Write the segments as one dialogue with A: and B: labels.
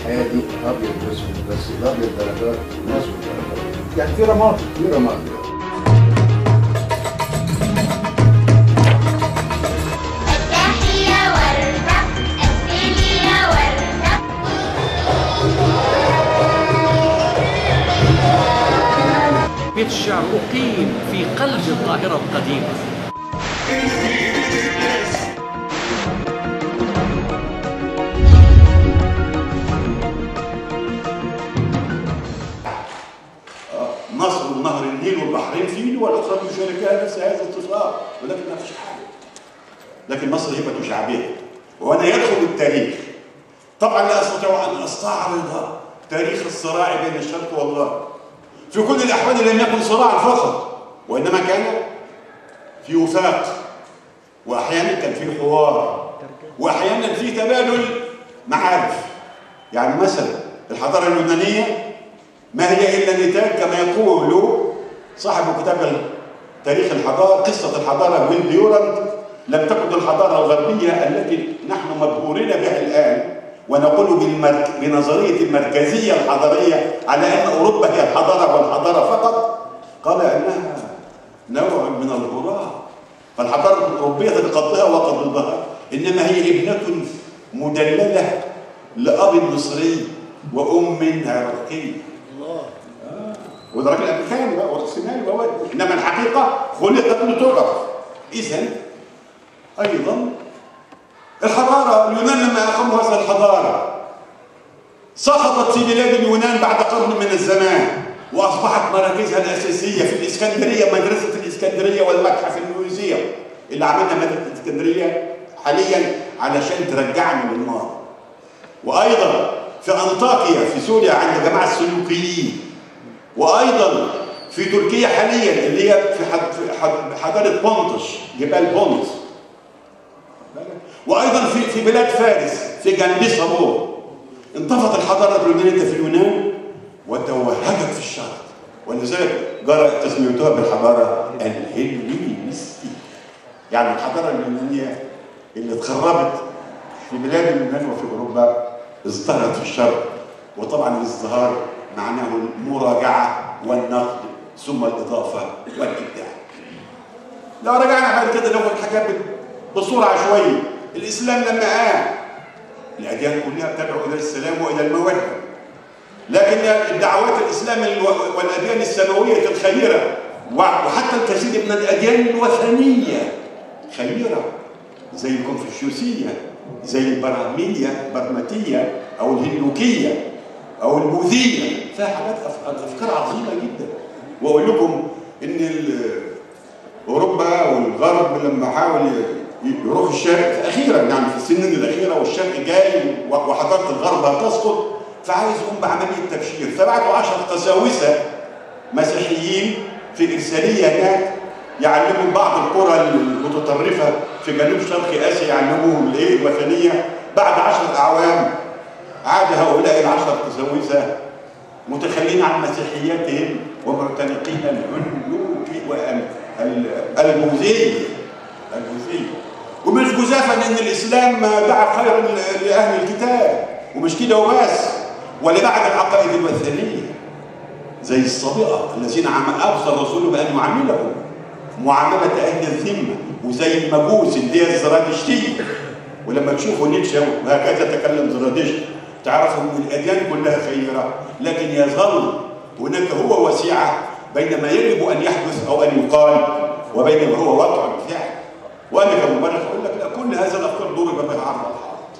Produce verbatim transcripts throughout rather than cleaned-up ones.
A: هادي ابيض واسود، بس الابيض درجات والاسود درجات،
B: يعني في رماد
A: في رماد.
C: بيت الشعر أقيم في قلب القاهرة القديمة.
D: مصر ونهر النيل والبحرين في دول أخرى تشاركها نفس هذا الاتفاق، ولكن ما فيش حاجة. لكن مصر هبة شعبية، وأنا يدخل التاريخ. طبعا لا أستطيع أن أستعرض تاريخ الصراع بين الشرق والغرب. في كل الأحوال لم يكن صراعا فقط، وإنما كان في وفاق، وأحيانا كان في حوار، وأحيانا في تبادل معارف. يعني مثلا الحضارة اليونانية ما هي إلا نتاج كما يقول صاحب كتاب تاريخ الحضارة، قصة الحضارة ويل ديورانت، لم تكن الحضارة الغربية التي نحن مبهورين بها الآن ونقول بالمرك... بنظرية المركزية الحضارية على أن أوروبا هي الحضارة والحضارة فقط، قال أنها نوع من الهراء. فالحضارة الأوروبية قضها وقضها، إنما هي ابنة مدللة لأب مصري وأم عراقية. الله آه. وده راجل أمريكاني بقى ورأسمالي بقى، إنما الحقيقة خلقت لتعرف. إذن أيضا الحضارة اليونان لما أقاموا هذه الحضارة سقطت في بلاد اليونان بعد قرن من الزمان، وأصبحت مراكزها الأساسية في الإسكندرية، مدرسة الإسكندرية والمتحف الميوزيوم اللي عملنا مدرسة الإسكندرية حاليا علشان ترجعنا للماضي. وأيضا في أنطاكيا في سوريا عند جماعة السلوكيين، وأيضا في تركيا حاليا اللي هي في حضارة بونطش، جبال بونطس. وأيضا في في بلاد فارس في جنب صابور. انطفت الحضارة اليونانية في اليونان وتوهجت في الشرق، ولذلك جرى تسميتها بالحضارة الهلينستية. يعني الحضارة اليونانية اللي اتخربت في بلاد اليونان وفي أوروبا ازدهرت في الشرق، وطبعا الازدهار معناه المراجعة والنقد ثم الإضافة والإبداع. لو رجعنا بعد كده ناخد حاجات بصورة عشوائية، الإسلام لما قام الأديان كلها تدعو إلى السلام وإلى المودة، لكن الدعوات الإسلام والأديان السماوية الخيرة وحتى الكثير من الأديان الوثنية خيرة زي الكونفوشيوسية، زي البرهمية برمتية أو الهندوكية أو البوذية، فيها حاجات أفكار عظيمة جدا. وأقول لكم إن أوروبا والغرب لما حاول يروح الشرق أخيرا، يعني في السنين الأخيرة والشرق جاي وحضارة الغرب هتسقط، فعايز يقوم بعملية تبشير، فبعتوا عشر قساوسة مسيحيين في إرسالية هناك يعلموا بعض القرى المتطرفة في جنوب شرق آسيا، يعلموهم الإيه الوثنية. بعد عشر أعوام عاد هؤلاء العشر قساوسة متخلين عن مسيحياتهم ومعتنقين الهندوكي والبوذية البوذية. ومش جزافا ان الاسلام دعا خيرا لاهل الكتاب، ومش كده وبس، ولبعض العقائد الوثنيه زي الصابئه الذين اوصى الرسول بان يعاملهم معامله اهل الذمه، وزي المجوس اللي هي الزرادشتيه. ولما تشوفوا نيتشه وهكذا تكلم زرادشت تعرفوا ان الاديان كلها خيره، لكن يظل هناك هو وسيعه بين ما يجب ان يحدث او ان يقال وبين ما هو واقع بالفعل. وانا كمبرر اقول لك لا، كل هذا الافكار ضرب بها عرض الحائط.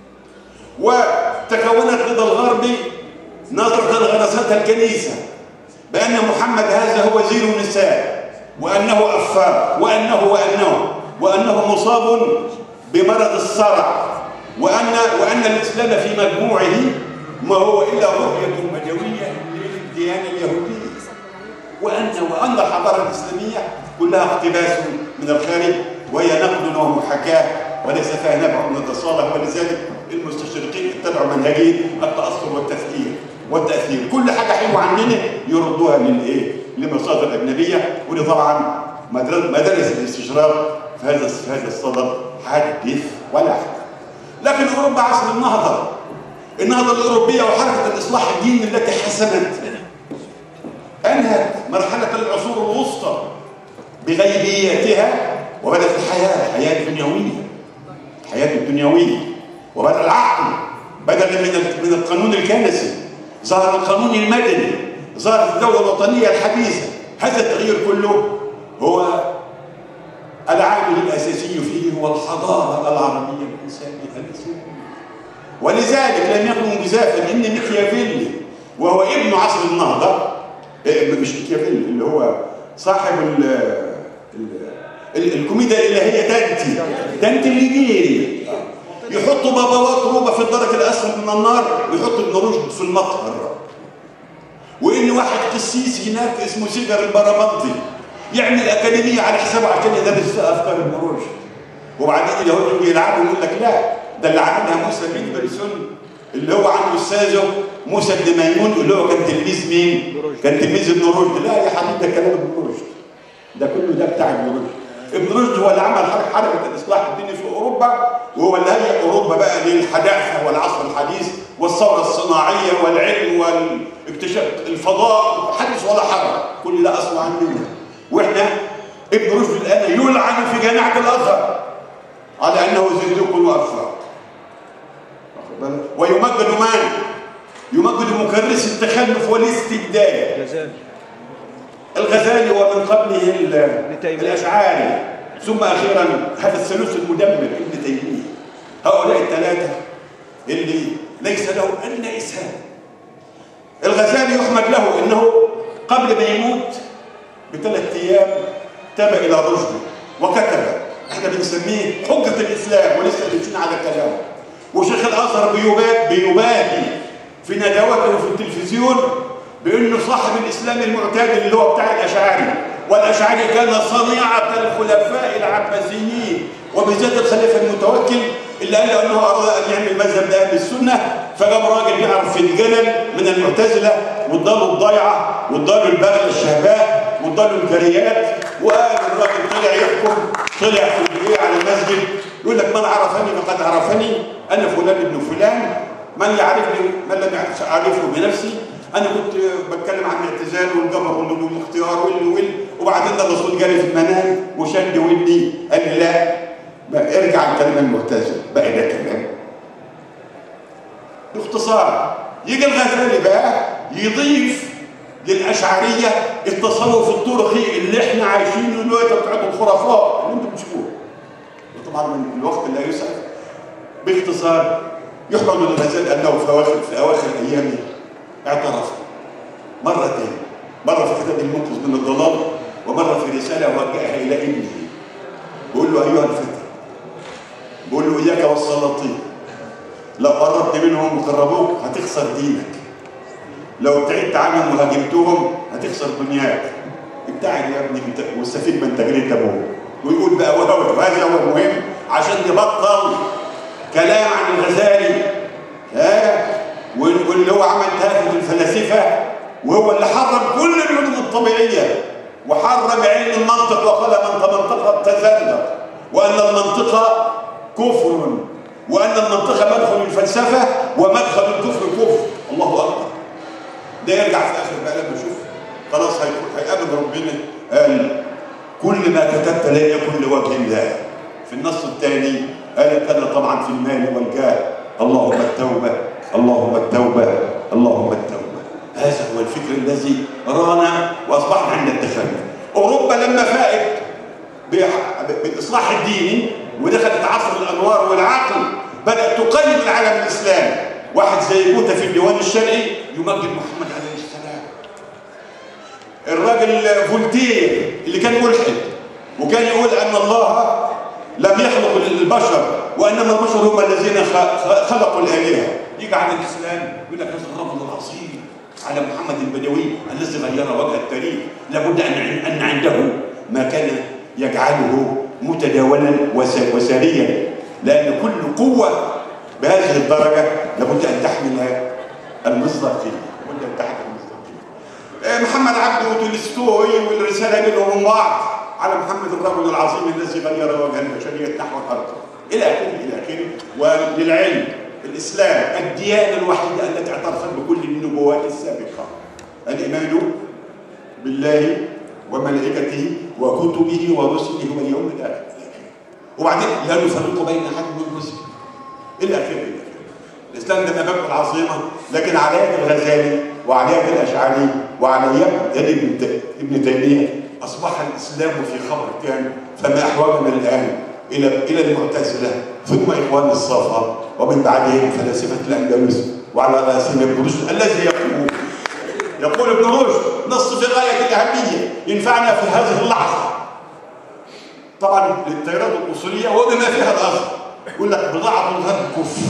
D: وتكونت لدى الغرب نظره غرستها الكنيسه بان محمد هذا هو وزير النساء، وانه افاق، وانه وانه وانه مصاب بمرض الصرع، وان وان الاسلام في مجموعه ما هو الا رؤيه مدويه للديانه اليهوديه، وان وان الحضاره الاسلاميه كلها اقتباس من الخارج وهي نقد ومحاكاه وليس فيها نبع من التصالح. ولذلك المستشرقين اتبعوا منهجيه التاثر والتفكير والتاثير، كل حاجه حلوه عندنا يردوها للايه؟ لمصادر اجنبيه. ودي طبعا مدارس الاستشراق في هذا في هذا الصدد حدث ولا حدث. لكن اوروبا عصر النهضه النهضة الأوروبية وحركة الإصلاح الديني التي حسمت أنهت مرحلة العصور الوسطى بغيبياتها، وبدأت الحياة الحياة الدنيوية الحياة الدنيوية وبدأ العقل بدلا من من القانون الكنسي، ظهر القانون المدني، ظهرت الدولة الوطنية الحديثة. هذا التغيير كله هو العامل الأساسي فيه هو الحضارة العربية الإنسانية الإسلامية. ولذلك لم يكن جزافا إن ميكيافيلي وهو ابن عصر النهضة، مش ميكيافيلي اللي هو صاحب ال ال الكوميديا الإلهية دانتي دانتي الليجيري، يحطوا بابوات روبة في الدرك الأسفل من النار ويحطوا ابن رشد في المطهر، وإن واحد قسيس هناك اسمه سيجر البربنطي يعمل أكاديمية على حسابه عشان يدرس فيها أفكار ابن رشد. وبعدين اليهود يلعبوا يقول لك لا، ده اللي عملها موسى بن برسون اللي هو عنده أستاذه موسى بن ميمون اللي هو كان تلميذ مين؟ كان تلميذ ابن رشد. لا يا حبيبي ده كلام ابن رشد، ده كله ده بتاع ابن رشد. ابن رشد هو اللي عمل حركة الإصلاح الديني في أوروبا، وهو اللي هيئ أوروبا بقى للحداثة والعصر الحديث والثورة الصناعية والعلم والاكتشاف الفضاء، حدث ولا حرج، كل ده أصله عننا. وإحنا ابن رشد الآن يلعن في جامعة الأزهر على أنه زنديق وأفاق، ويمجد من؟ يمجد مكرس التخلف والاستبداد الغزالي، ومن قبله الأشعاري، ثم أخيرا هذا الثالوث المدمر ابن تيمية. هؤلاء الثلاثة اللي ليس له أدنى إسهام. الغزالي يحمد له أنه قبل ما يموت بثلاث أيام تاب إلى رشده وكتب، احنا بنسميه حجة الإسلام ولسه بنشين على كلامه. وشيخ الأزهر بيباهي في ندواته في التلفزيون بأنه صاحب الإسلام المعتدل اللي هو بتاع الأشعري، والأشعري كان صنيعة الخلفاء العباسيين وبالذات الخليفة المتوكل اللي قال له أنه أراد أن يعمل مذهب لأهل السنة، فجاب راجل بيعرف في الجلل من المعتزلة واداله الضيعة واداله البغل الشهباء واداله الجريات، وقال الراجل طلع يحكم، طلع في الجريه على المسجد يقول لك من عرفني فقد عرفني، أنا فلان ابن فلان، من يعرفني من لم أعرفه بنفسي. أنا كنت بتكلم عن الاعتزال والجبر والاختيار واللي واللي وبعدين ده الرسول جالي في المنام وشد ودني قال لي لا ارجع الكلام المعتزل بقى ده كلام. باختصار يجي الغزالي بقى يضيف للأشعرية التصوف الطرقي اللي احنا عايشينه دلوقتي بتاعت الخرافات اللي انتم بتشوفوها. طبعا من الوقت لا يسعف. باختصار يحمد للغزالي انه في اواخر في اواخر ايامه اعترف مرتين، مرة في كتاب المنقذ من الضلال، ومرة في رسالة وجهها إلى ابنه بيقول له أيها الفتى، بيقول له إياك والسلاطين، لو قربت منهم وقربوك هتخسر دينك، لو ابتعدت عنهم وهاجمتهم هتخسر دنياك، ابتعد يا ابني واستفيد من تجربة أبوك. ويقول بقى وهذا هو المهم عشان نبطل كلام عن الغزالي ها واللي هو عمل تهافت الفلاسفه، وهو اللي حرم كل العلوم الطبيعيه وحرم علم المنطق وقال من تمنطق تزندق، وان المنطق كفر، وان المنطق مدخل الفلسفه ومدخل الكفر كفر. الله اكبر. ده يرجع في اخر بقى لما يشوف خلاص هيقابل ربنا قال كل ما كتبت لا يكن لوجه الله. في النص الثاني قال كان طبعا في المال والجاه اللهم التوبه اللهم التوبة اللهم التوبة. هذا هو الفكر الذي رانا وأصبحنا عند التخلف. أوروبا لما فاقت بالإصلاح الديني ودخلت عصر الأنوار والعقل بدأت تقيم العالم الإسلامي. واحد زي جوتا في الديوان الشرعي يمجد محمد عليه السلام. الراجل فولتير اللي كان ملحد وكان يقول أن الله لم يخلق البشر وإنما البشر هم الذين خلقوا الآلهة. يجي على الإسلام يقول لك هذا الرجل العظيم على محمد البدوي الذي غير وجه التاريخ، لابد أن أن عنده ما كان يجعله متداولا وساريا، لأن كل قوة بهذه الدرجة لابد أن تحمل المصداقية، لابد أن تحمل المصداقية. محمد عبده وتولستوي والرسالة بينهم من بعض على محمد الرجل العظيم الذي غير وجه البشرية نحو الأرض إلى آخره إلى آخره. وللعلم الإسلام الديانة الوحيدة التي اعترفت بكل النبوات السابقة، الإيمان بالله وملائكته وكتبه ورسله واليوم الآخر، وبعدين لا نفرق بين أحد من الرسل إلى آخره. الإسلام ده مبادئ العظيمة، لكن على يد الغزالي وعلى يد الأشعري وعلى يد ابن تيمية أصبح الإسلام في خبر كان. فما أحوجنا الآن إلى إلى المعتزلة ثم إخوان الصفا ومن بعدهم فلاسفة الأندلس وعلى رأسهم ابن رشد الذي يقول يقول ابن رشد نص في غاية الأهمية ينفعنا في هذه اللحظة طبعا للتيارات الأصولية وبما فيها الأصل. يقول لك بضاعة الغرب كفر،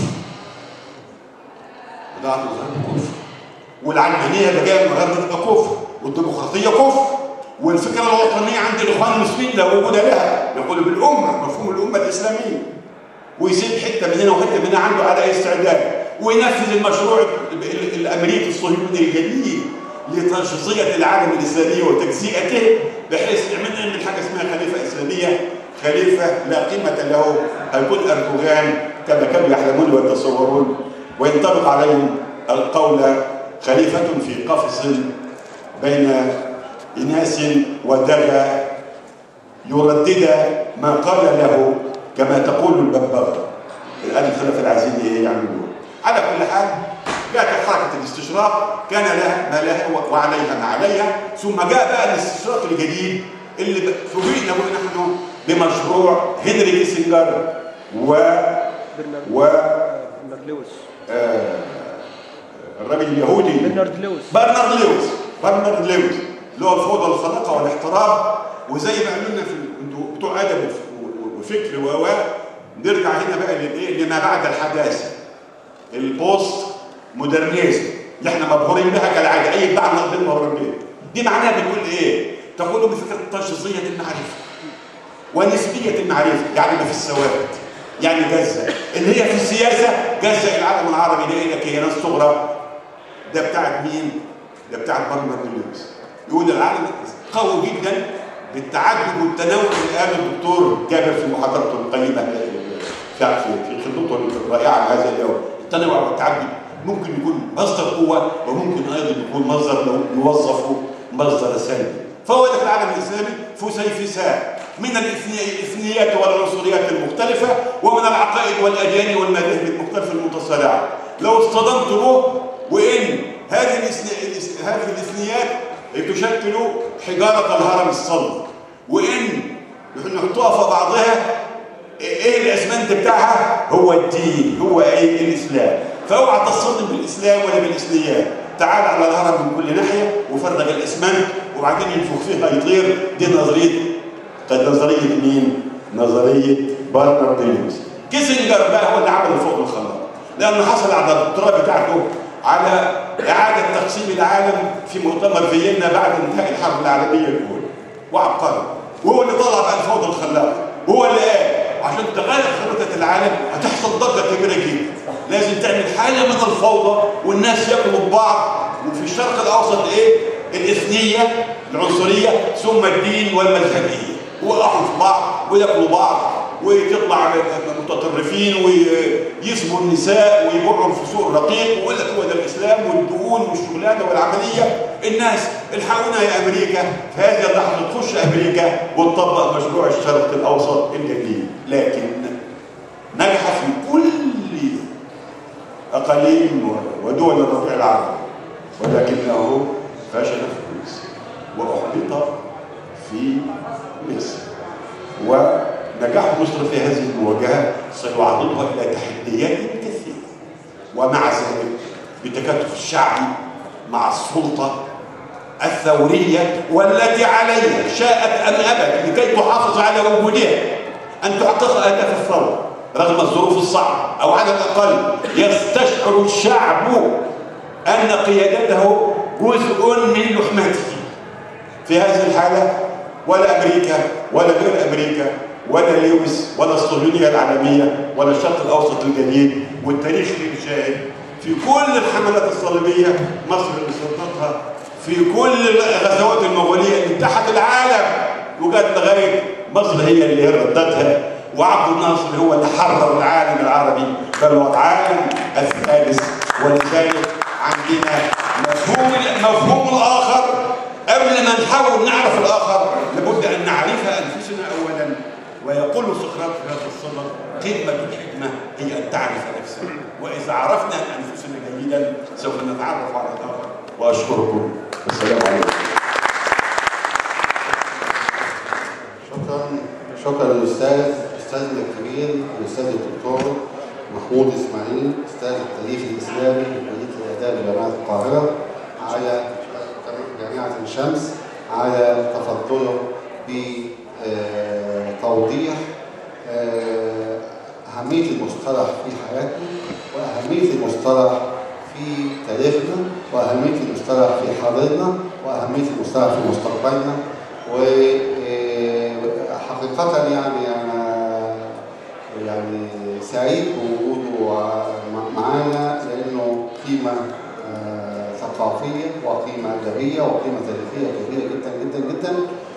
D: بضاعة الغرب كفر، والعلمانية اللي جاية من الغرب تبقى كفر، والديمقراطية كفر، والفكرة الوطنية عند الإخوان المسلمين لا وجود لها. يقول بالأمة مفهوم الأمة الإسلامية، ويسيب حتة من هنا وحتة من هنا عنده على استعداد، وينفذ المشروع الأمريكي الصهيوني الجديد لتشظية العالم الإسلامي وتجزئته، بحيث يعمل من حاجة اسمها خليفة إسلامية، خليفة لا قيمة له، هيكون أردوغان كما كانوا يحلمون ويتصورون، وينطبق عليهم القول خليفة في قفص بين إناس ودغى يردد ما قال له كما تقول الببغاء. الآن الخلافة العزيزية يعملون. على كل حال جاءت حركة الاستشراق كان لها ما لها وعليها ما عليها، ثم جاء بقى الاستشراق الجديد اللي فوجئنا نحن بمشروع هنري كيسنجر و و
C: لويس
D: آه الراجل اليهودي
C: برنارد لويس
D: برنارد لويس برنارد لويس اللي هو الفوضى والخلاقه والاحترام. وزي ما قالوا في بتوع ادب وفكر و نرجع هنا بقى للايه لما بعد الحداثه البوست مودرنيزم اللي احنا مبهورين بها كالعاده. اي بتاع نقدم مبهورين بيها دي معناها بتقول ايه؟ تقول بفكره تشظيه المعرفه ونسبيه المعرفه، يعني ما في الثوابت، يعني جزء اللي هي في السياسه جزء العالم العربي ده الى كيانات صغرى. ده بتاعت مين؟ ده بتاعت برنارد لويس. يقول العالم قوي جدا بالتعدد والتنوع اللي قاله الدكتور جابر في محاضرته القيمه في في خطته الرائعه لهذا اليوم. التنوع والتعدد ممكن يكون مصدر قوه وممكن ايضا يكون مصدر لو يوظفه مصدر سلبي. فهو ده في العالم الاسلامي فسيفساء من الاثنيات والعنصريات المختلفه ومن العقائد والاديان والمذاهب المختلفه المتصارعه. لو اصطدمت به وان هذه هذه الاثنيات تشكل حجاره الهرم الصلب، وان نحطها في بعضها ايه الاسمنت بتاعها؟ هو الدين، هو ايه؟ الاسلام. فاوعى تصطدم بالاسلام ولا بالاثنيات. تعال على الهرم من كل ناحيه وفرغ الاسمنت وبعدين ينفخ فيها يطير. دي نظريه نظريه مين؟ نظريه برنارد لويس. كيسنجر بقى هو اللي عمل الفوضى والخلاق، لانه حصل على الدكتوراه بتاعته على اعاده تقسيم العالم في مؤتمر فيينا بعد انتهاء الحرب العالميه الاولى، وعبقري، وهو اللي طلع بقى الفوضى الخلاقه، وهو اللي قال عشان تغير خريطه العالم هتحصل ضجه كبيره جدا، لازم تعمل حاله من الفوضى والناس ياكلوا ببعض. وفي الشرق الاوسط ايه؟ الاثنيه العنصريه ثم الدين والمذهبيه، وقعوا في بعض وياكلوا بعض وتطلع متطرفين ويسبوا النساء ويبيعهم في سوق الرقيق ويقول لك هو ده الاسلام والدهون والشغلانه والعمليه. الناس الحقونا يا امريكا، في هذه اللحظه تخش امريكا وتطبق مشروع الشرق الاوسط الجديد، لكن نجح في كل اقاليم ودول الربيع العربي، ولكنه فشل في مصر واحبط في مصر. ونجاح مصر في هذه المواجهه سيعرضها الى تحديات كثيره، ومع ذلك بتكاتف الشعبي مع السلطه الثوريه والتي عليها شاءت ام ابت لكي تحافظ على وجودها ان تحقق اهداف الثوره رغم الظروف الصعبه، او على الاقل يستشعر الشعب ان قيادته جزء من لحمته. في هذه الحاله ولا امريكا ولا غير امريكا ولا لويس ولا الصهيونيه العالميه ولا الشرق الاوسط الجديد والتاريخ الشاهد في كل الحملات الصليبيه مصر اللي سلطتها، في كل الغزوات المغوليه اللي اتحد العالم وجت لغايه مصر هي اللي ردتها، وعبد الناصر هو اللي حرر العالم العربي بل والعالم الثالث. ولذلك عندنا مفهوم مفهوم الآخر. قبل ما نحاول نعرف الآخر لابد أن نعرف أنفسنا أولا. ويقول سقراط في هذا الصدد: قمة الحكمة هي أن تعرف نفسك، وإذا عرفنا أنفسنا جيدا سوف نتعرف على الآخر. وأشكركم، والسلام عليكم.
A: شكرا شكرا للأستاذ أستاذنا الكبير الأستاذ الدكتور محمود إسماعيل، أستاذ التاريخ الإسلامي بكلية الآداب جامعة القاهرة، على جامعة عين شمس، على تفضله بتوضيح أهمية المصطلح في حياتنا، وأهمية المصطلح في تاريخنا، وأهمية المصطلح في حاضرنا، وأهمية المصطلح في مستقبلنا. وحقيقة يعني أنا يعني سعيد بوجوده معانا، لأنه قيمة ثقافية وقيمة أدبية وقيمة تاريخية كبيرة جدا جدا جدا.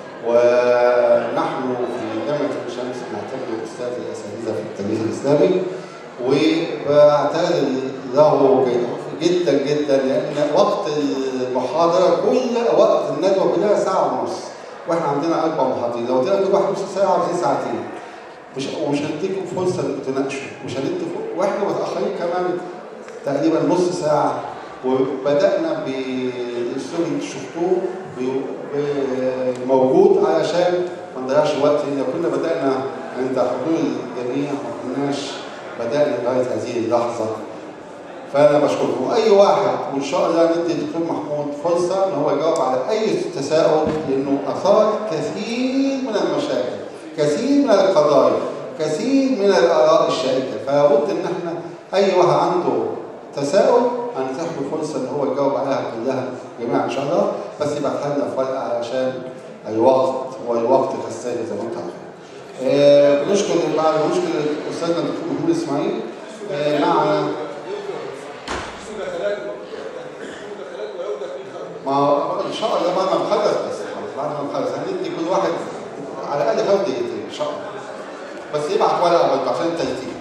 A: ونحن في جامعة عين شمس نعتبر أستاذ الأساتذة في التاريخ الإسلامي، وبعتذر له جدا جدا لأن وقت المحاضرة كل وقت الندوة كلها ساعة ونص، واحنا عندنا أربع محاضرين. لو ادينا كل واحد نص ساعة وعايزين ساعتين، مش ومش هنديكم فرصة إنكم تناقشوا، مش هنديكم، واحنا متأخرين كمان تقريبا نص ساعة. وبدأنا بالأسلوب اللي شفتوه موجود علشان ما نضيعش وقت، لأن كنا بدأنا عند حضور الجميع ما كناش بدأنا لغاية هذه اللحظة. فأنا بشكركم. أي واحد وإن شاء الله ندي الدكتور محمود فرصة إن هو يجاوب على أي تساؤل، لأنه أثار كثير من المشاكل، كثير من القضايا، كثير من الآراء الشائكة. فلابد إن إحنا أي واحد عنده تساؤل هنتاح له فرصة إن هو يجاوب عليها كلها جميعا إن شاء الله، بس يبعتها لنا في ورقة علشان الوقت والوقت كالسيد زي ما أنت عارف. آه بنشكر بعد بنشكر أستاذنا الدكتور محمود إسماعيل. آه معنا ما إن شاء الله بعد ما نخلص، بس بعد ما نخلص هندي كل واحد على الأقل خمس دقيقتين إن شاء الله، بس يبعت ورقة برضه عشان الترتيب.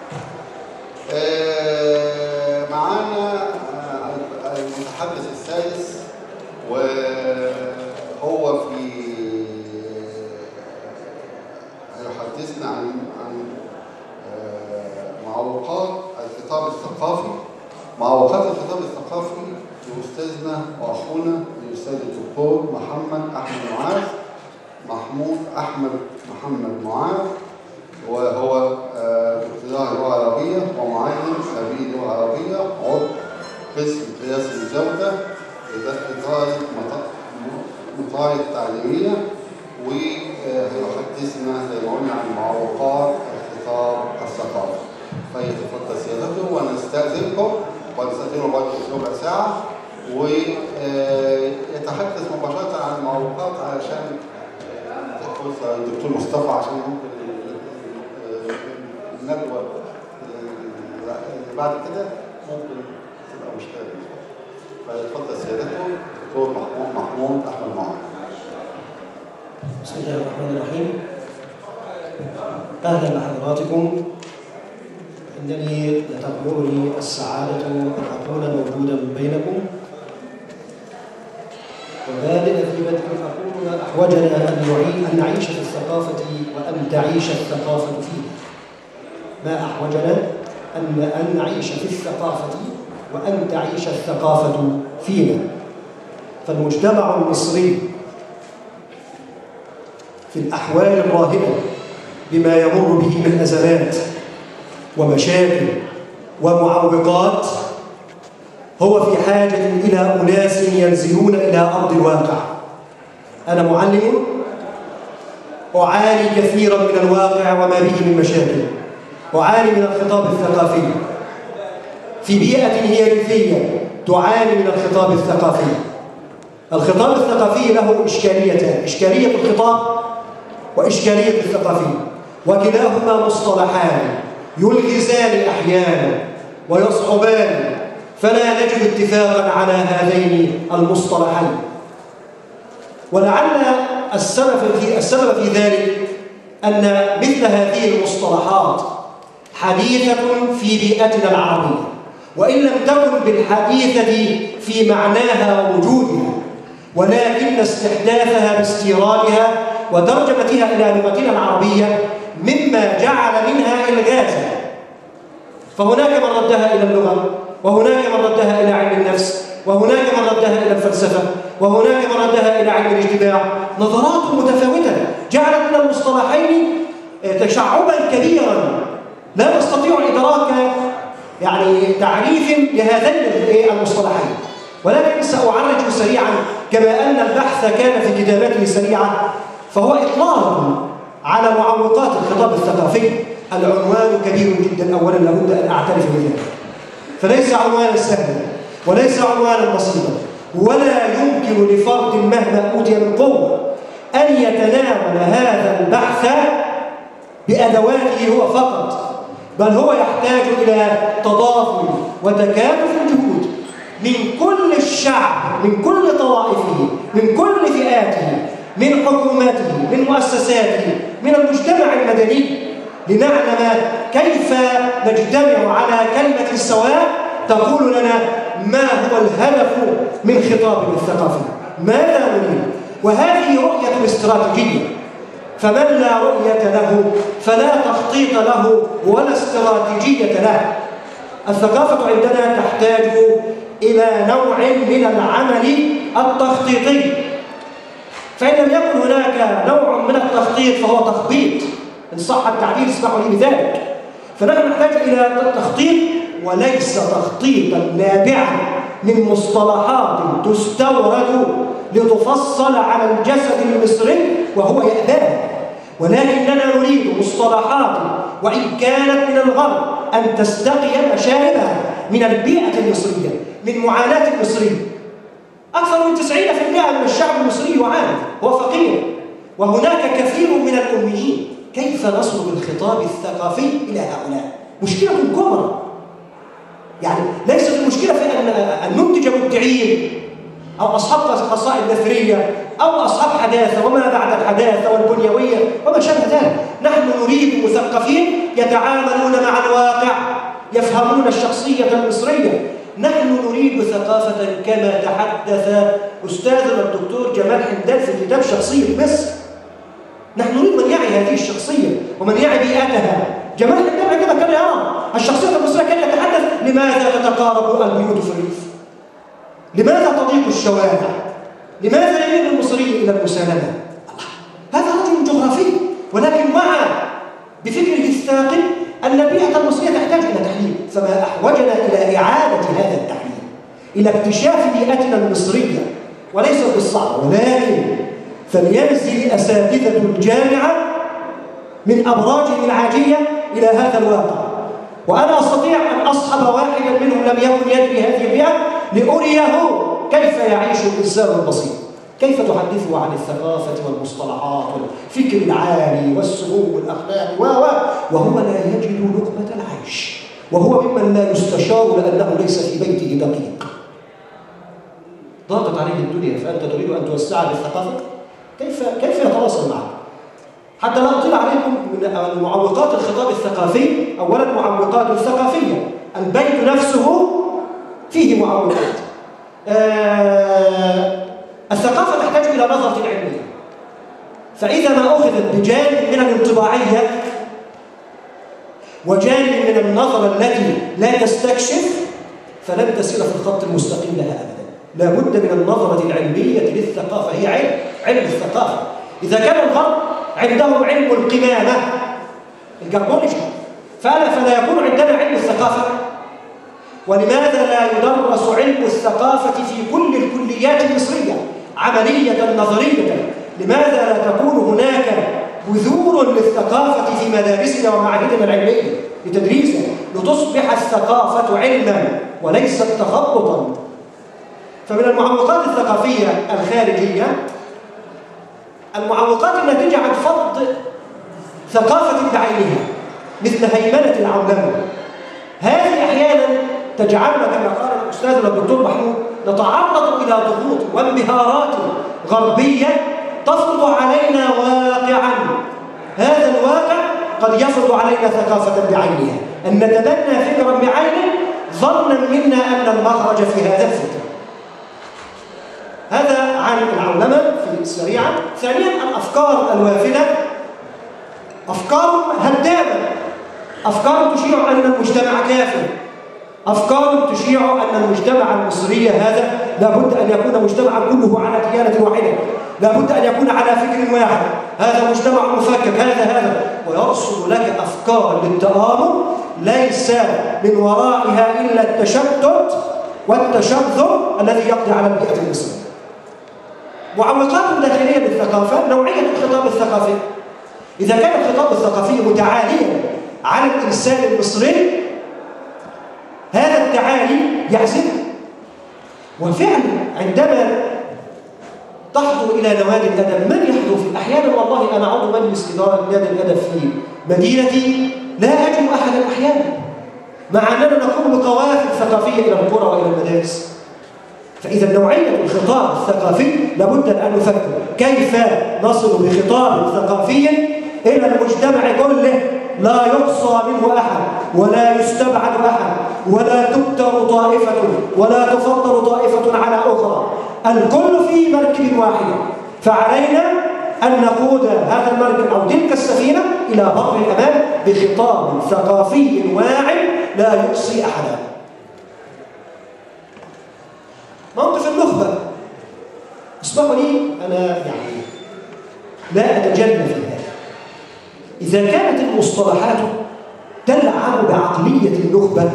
A: آه معانا المتحدث السادس، وهو في هيحدثنا عن عن معوقات الخطاب الثقافي. معوقات الخطاب الثقافي لأستاذنا وأخونا الأستاذ الدكتور محمد أحمد معاذ، محمود أحمد محمد معاذ، وهو دكتوراه لغة عربية ومعلم خبير لغة عربية، عضو قسم قياس الجودة إدارة مطاعم التعليمية، وهيحدثنا زي ما قلنا عن معوقات الخطاب الثقافي. فيتفضل سيادته ونستأذنكم ونستأذنه برضه في ربع ساعة، ويتحدث مباشرة عن المعوقات علشان تدخل الدكتور مصطفى، عشان ممكن الندوة اللي بعد كده ممكن تبقى مشكلة. فيتفضل سيادته دكتور محمود محمود أحمد معاذ.
B: بسم الله الرحمن الرحيم. أهلا بحضراتكم. إنني لتغمرني السعادة أن أكون موجودا بينكم، وبادئ في بدء أقول ما أحوجنا أن نعيش في الثقافة وأن تعيش الثقافة فينا. ما أحوجنا أن أن نعيش في الثقافة وأن تعيش الثقافة فينا. فالمجتمع المصري في الأحوال الراهنة بما يمر به من أزمات ومشاكل ومعوقات هو في حاجة إلى أناس ينزلون إلى أرض الواقع. أنا معلم أعاني كثيرا من الواقع وما به من مشاكل، أعاني من الخطاب الثقافي في بيئة هي ريفية تعاني من الخطاب الثقافي. الخطاب الثقافي له إشكاليتان: إشكالية الخطاب وإشكالية الثقافي، وكلاهما مصطلحان يلغزان أحيانا ويصعبان، فلا نجد اتفاقا على هذين المصطلحين. ولعل السبب في السبب في ذلك أن مثل هذه المصطلحات حديثة في بيئتنا العربية، وإن لم تكن بالحديثة في معناها ووجودها، ولكن استحداثها باستيرادها وترجمتها إلى لغتنا العربية مما جعل منها إلغازا. فهناك من ردها إلى اللغة، وهناك من ردها إلى علم النفس، وهناك من ردها إلى الفلسفة، وهناك من ردها إلى علم الاجتماع. نظرات متفاوتة جعلت من المصطلحين تشعبا كبيرا لا نستطيع إدراك يعني تعريف لهذين المصطلحين، ولكن سأعرج سريعا. كما أن البحث كان في كتاباته سريعة، فهو إطلاق على معوقات الخطاب الثقافي. العنوان كبير جدا، أولا لابد أن أعترف بذلك، فليس عنوانا سهلا وليس عنوانا بسيطا، ولا يمكن لفرد مهما أوتي من قوة أن يتناول هذا البحث بأدواته هو فقط، بل هو يحتاج إلى تضافر وتكامل الجهود من كل الشعب، من كل طوائفه، من كل فئاته، من حكوماته، من مؤسساته، من المجتمع المدني، لنعلم كيف نجتمع على كلمة سواء تقول لنا ما هو الهدف من خطابنا الثقافي، ماذا نريد. وهذه رؤية استراتيجية، فمن لا رؤية له فلا تخطيط له ولا استراتيجية له. الثقافة عندنا تحتاج إلى نوع من العمل التخطيطي، فإن لم يكن هناك نوع من التخطيط فهو تخبيط، إن صح التعبير اسمحوا لي بذلك. فنحن نحتاج إلى تخطيط، وليس تخطيطا نابعا من مصطلحات تستورد لتفصل على الجسد المصري وهو يأباه، ولكننا نريد مصطلحات وإن كانت من الغرب أن تستقي مشاربها من البيئة المصرية، من معاناة المصري. أكثر من تسعين بالمئة من الشعب المصري يعاني، هو فقير، وهناك كثير من الأميين. كيف نصل بالخطاب الثقافي إلى هؤلاء؟ مشكلة كبرى. يعني ليست المشكلة في أن ننتج مبدعين أو أصحاب قصائد نثرية أو أصحاب حداثة وما بعد الحداثة والبنيوية وما شابه ذلك. نحن نريد مثقفين يتعاملون مع الواقع، يفهمون الشخصية المصرية. نحن نريد ثقافة كما تحدث أستاذنا الدكتور جمال حمدان في كتاب شخصية مصر. نحن نريد من يعي هذه الشخصية ومن يعي بيئتها. جمال حمدان عندما كان يرى الشخصية المصرية كان يتحدث لماذا تتقارب البيوت في الريف؟ لماذا تضيق الشوارع؟ لماذا يميل المصري إلى المساندة؟ هذا رجل جغرافي، ولكن وعى بفكره الثاقب أن البيئة المصرية تحتاج إلى تحليل، فما أحوجنا إلى إعادة هذا التحليل، إلى اكتشاف بيئتنا المصرية، وليس بالصعب، ولكن فلينزل أساتذة الجامعة من أبراجهم العاجية إلى هذا الواقع. وأنا أستطيع أن أصحب واحدا منهم لم يكن يدري هذه البيئة لأريه كيف يعيش الإنسان البسيط، كيف تحدثه عن الثقافة والمصطلحات والفكر العالي والسمو الأخلاقي وهو لا يجد لقمة العيش، وهو ممن لا يستشار لأنه ليس في بيته دقيق. ضاقت عليه الدنيا فأنت تريد أن توسع بالثقافة؟ كيف كيف يتواصل معك؟ حتى لا أطلع عليكم من معوقات الخطاب الثقافي. أولا معوقات ثقافية، البيت نفسه فيه معوقات. آه الثقافة تحتاج إلى نظرة علمية، فإذا ما أخذت بجانب من الانطباعية وجانب من النظرة التي لا تستكشف فلن تسير في الخط المستقيم لها أبدا. لا بد من النظرة العلمية للثقافة، هي علم علم الثقافة. إذا كان الغرب عندهم علم القمامة الجربولوجي، فلا فلا يكون عندنا علم الثقافة. ولماذا لا يدرس علم الثقافة في كل الكليات المصرية عملية نظرية؟ لماذا لا تكون هناك بذور للثقافة في مدارسنا ومعاهدنا العلمية لتدريسها، لتصبح الثقافة علما وليست تخبطا؟ فمن المعوقات الثقافية الخارجية المعوقات الناتجة عن فرض ثقافة بعينها، مثل هيمنة العولمة. هذه أحيانا تجعلنا كما قال أستاذنا الدكتور محمود نتعرض إلى ضغوط وانبهارات غربية تفرض علينا واقعا، هذا الواقع قد يفرض علينا ثقافة بعينها. أن نتبنى فكرا بعينه ظنا منا أن المخرج في هذا الفكر. هذا عن العولمة في سريعا. ثانيا الأفكار الوافدة، أفكار هدامة، أفكار تشيع أن المجتمع كافر، أفكار تشيع أن المجتمع المصري هذا لابد أن يكون مجتمعا كله على ديانة واحدة، لابد أن يكون على فكر واحد، هذا مجتمع مفكك، هذا هذا ويرصد لك أفكار للتآمر ليس من ورائها إلا التشتت والتشذر الذي يقضي على البيئة المصرية. معوقات داخلية للثقافة، نوعية الخطاب الثقافي. إذا كان الخطاب الثقافي متعاليا على الإنسان المصري هذا التعالي يعزله. وفعلا عندما تحضر إلى نوادي الأدب، من يحضر في أحيانا والله أنا عضو مجلس إدارة نادي الأدب في مدينتي لا أجد أحدا أحيانا، مع أننا نقوم بقوافل ثقافية إلى القرى وإلى المدارس. فإذا نوعية الخطاب الثقافي لابد أن نفكر كيف نصل بخطاب ثقافي إلى المجتمع كله لا يقصى منه أحد ولا يستبعد أحد ولا تبتر طائفة ولا تفضل طائفة على أخرى، الكل في مركب واحدة. فعلينا أن نقود هذا المركب أو تلك السفينة إلى بر الأمان بخطاب ثقافي واعٍ لا يقصي أحدا. موقف النخبة، اسمحوا لي أنا يعني لا أتجنى في هذا. إذا كانت المصطلحات تلعب بعقلية النخبة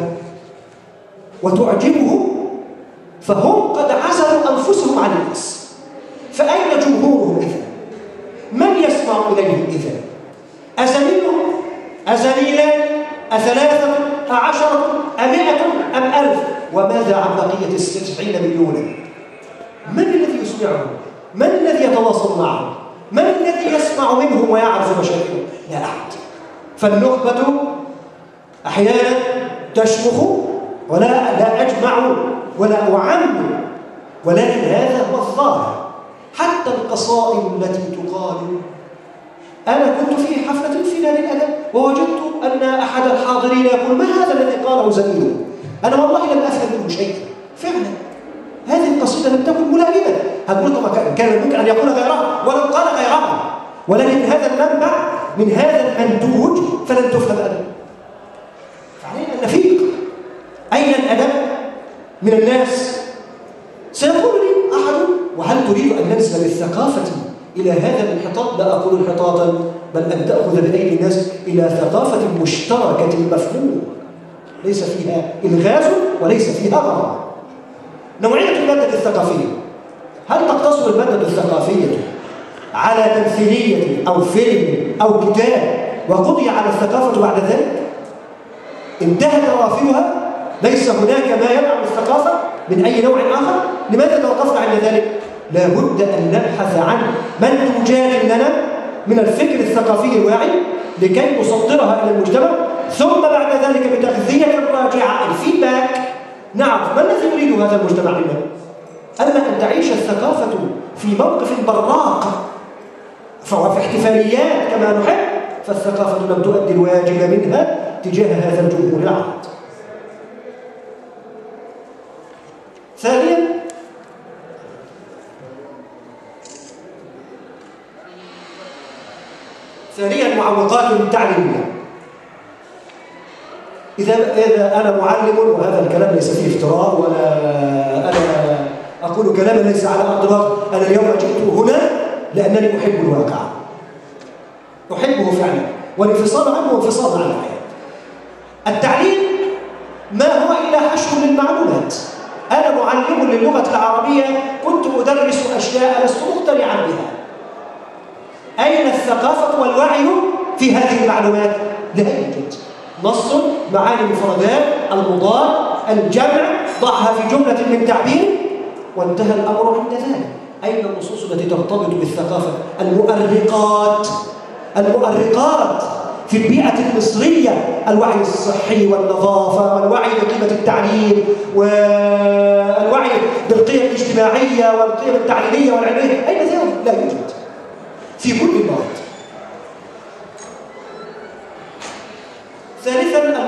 B: وتعجبه فهم قد عزلوا أنفسهم عن الناس، فأين جمهورهم إذن؟ من يسمع إليه إذن؟ أزميل؟ أزليلان؟ أثلاثة؟ أعشرة؟ أمئة؟ أم ألف؟ وماذا عن بقية التسعين مليونا؟ من الذي يسمعهم؟ من الذي يتواصل معهم؟ من الذي يسمع منهم ويعرف مشاكلهم؟ لا أحد. فالنخبة أحيانا تشمخ ولا لا أجمع ولا أعمم، ولكن هذا هو الظاهر. حتى القصائد التي تقال، أنا كنت في حفلة في نادي الأدب ووجدت أن أحد الحاضرين يقول ما هذا الذي قاله زميله؟ أنا والله لم أفهم منه شيئا. فعلا هذه القصيدة لم تكن ملائمة، هنقول طبعا كان ممكن أن يقول غيرها ولو قال غيرها، ولكن هذا المنبع من هذا المنتوج فلن تفهم أبدا. فعلينا أن نفيق. أين الأدب من الناس؟ سيقول لي أحد وهل تريد أن ننزل بالثقافة إلى هذا الانحطاط؟ لا أقول انحطاطا، بل أن تأخذ بأيدي الناس إلى ثقافة مشتركة مفهوم ليس فيها إلغاز وليس فيها غرض. نوعية المادة الثقافية، هل تقتصر المادة الثقافية على تمثيلية أو فيلم أو كتاب وقضي على الثقافة بعد ذلك؟ انتهت روافدها؟ ليس هناك ما يدعم الثقافة من أي نوع آخر؟ لماذا توقفنا عند ذلك؟ لا بد أن نبحث عن منتوجات لنا من الفكر الثقافي الواعي لكي نصدرها إلى المجتمع، ثم بعد ذلك بتغذية الراجعة الفيدباك نعرف ما الذي يريد هذا المجتمع منا. أما أن تعيش الثقافة في موقف براق فهو في احتفاليات كما نحب، فالثقافة لم تؤدي الواجب منها تجاه هذا الجمهور العريض. ثانيا ثانيا معوقات تعليمية. إذا إذا أنا معلم وهذا الكلام ليس فيه افتراء ولا أنا أقول كلاما ليس على أرض الواقع، أنا اليوم جئت هنا لأنني أحب الواقع، أحبه فعلا، والانفصال عنه وانفصال عن الحياة. التعليم ما هو إلا حشو للمعلومات. أنا معلم للغة العربية كنت أدرس أشياء لست مقتنعا بها. أين الثقافة والوعي في هذه المعلومات؟ لا يوجد. نص، معاني مفردات، المضاد، الجمع، ضعها في جملة من تعبير وانتهى الأمر عند ذلك. أين النصوص التي ترتبط بالثقافة؟ المؤرقات المؤرقات في البيئة المصرية، الوعي الصحي والنظافة والوعي بقيمة التعليم والوعي بالقيم الاجتماعية والقيم التعليمية والعلمية، أين ذلك؟ لا يوجد في كل المواد. ثالثاً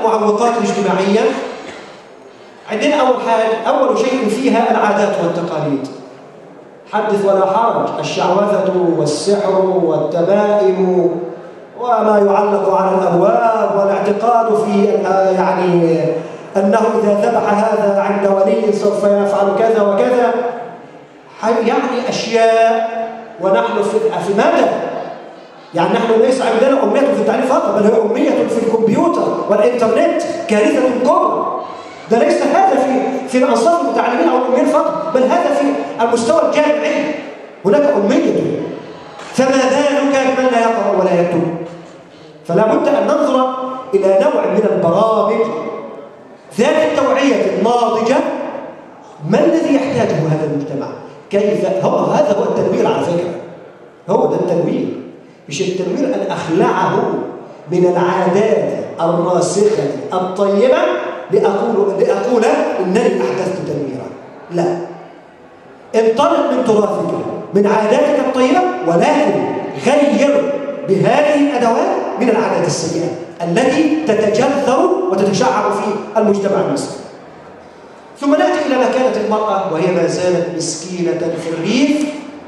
B: المعوقات الاجتماعية عندنا أول حاجة أول شيء فيها العادات والتقاليد. حدث ولا حرج، الشعوذة والسحر والتمائم وما يعلق على الأبواب والاعتقاد في يعني أنه إذا ذبح هذا عند ولي سوف يفعل كذا وكذا، يعني أشياء. ونحن في ماذا؟ يعني نحن ليس عندنا أمية في التعليم فقط، بل هي أمية في الكمبيوتر والإنترنت، كارثة كبرى. ده ليس هذا في في الأنصاف المتعلمين أو الأميين فقط، بل هذا في المستوى الجامعي هناك أمية. فما بالك بمن لا يقرأ ولا يكتب؟ فلا بد أن ننظر إلى نوع من البرامج ذات التوعية الناضجة. ما الذي يحتاجه هذا المجتمع؟ كيف هو هذا هو التنوير على فكرة، هو ده التنوير، مش التنوير أن أخلعه من العادات الراسخة الطيبة لأقول لأقول إنني أحدثت تنويرا. لا، انطلق من تراثك من عاداتك الطيبة، ولكن غير بهذه الأدوات من العادات السيئة التي تتجذر وتتشعب في المجتمع المصري. ثم نأتي إلى مكانة المرأة، وهي ما زالت مسكينة في الريف.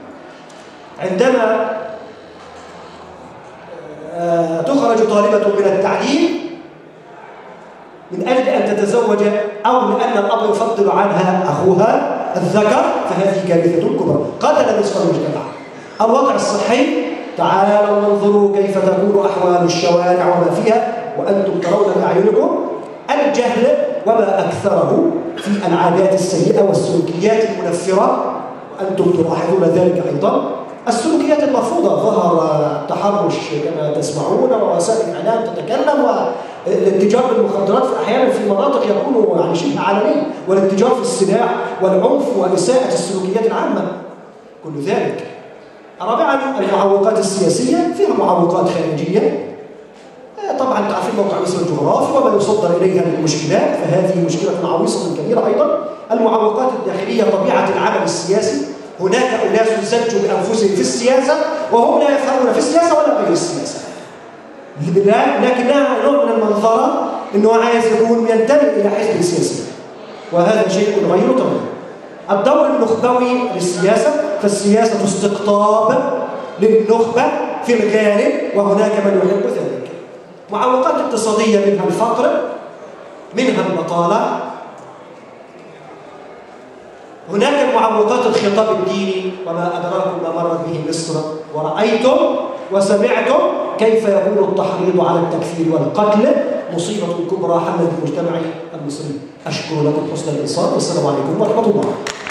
B: عندما تخرج طالبة من التعليم من أجل أن تتزوج أو لأن الأب يفضل عنها أخوها الذكر، فهذه كارثة كبرى قتل نصف المجتمع. الوضع الصحي، تعالوا انظروا كيف تكون أحوال الشوارع وما فيها وأنتم ترون بأعينكم. الجهل وما أكثره في العادات السيئة والسلوكيات المنفرة، وأنتم تلاحظون ذلك أيضا. السلوكيات المرفوضة، ظهر التحرش كما تسمعون، ووسائل الإعلام تتكلم، والاتجار بالمخدرات في أحيانا في مناطق يكون يعني شبه علني، والاتجار في السلاح والعنف وإساءة السلوكيات العامة، كل ذلك. رابعا المعوقات السياسية، فيها معوقات خارجية، طبعا تعرفين موقع مصر الجغرافي وما يصدر إليها من المشكلات، فهذه مشكلة عويصة كبيرة أيضا. المعوقات الداخلية، طبيعة العمل السياسي، هناك أناس زجوا بأنفسهم في السياسة وهم لا يفهمون في السياسة ولا غير السياسة، لكنها نوع من المنظرة أنه عايز يكون ينتمي إلى حزب سياسي، وهذا شيء غير طبيعي. الدور النخبوي للسياسة، فالسياسة استقطاب للنخبة في الغالب، وهناك من يحب ذلك. معوقات اقتصادية، منها الفقر، منها البطالة. هناك معوقات الخطاب الديني، وما أدراكم ما مرت به مصر ورأيتم وسمعتم كيف يكون التحريض على التكفير والقتل مصيبة كبرى حلت المجتمع المصري. أشكر لكم حسن الإنصات، والسلام عليكم ورحمة الله.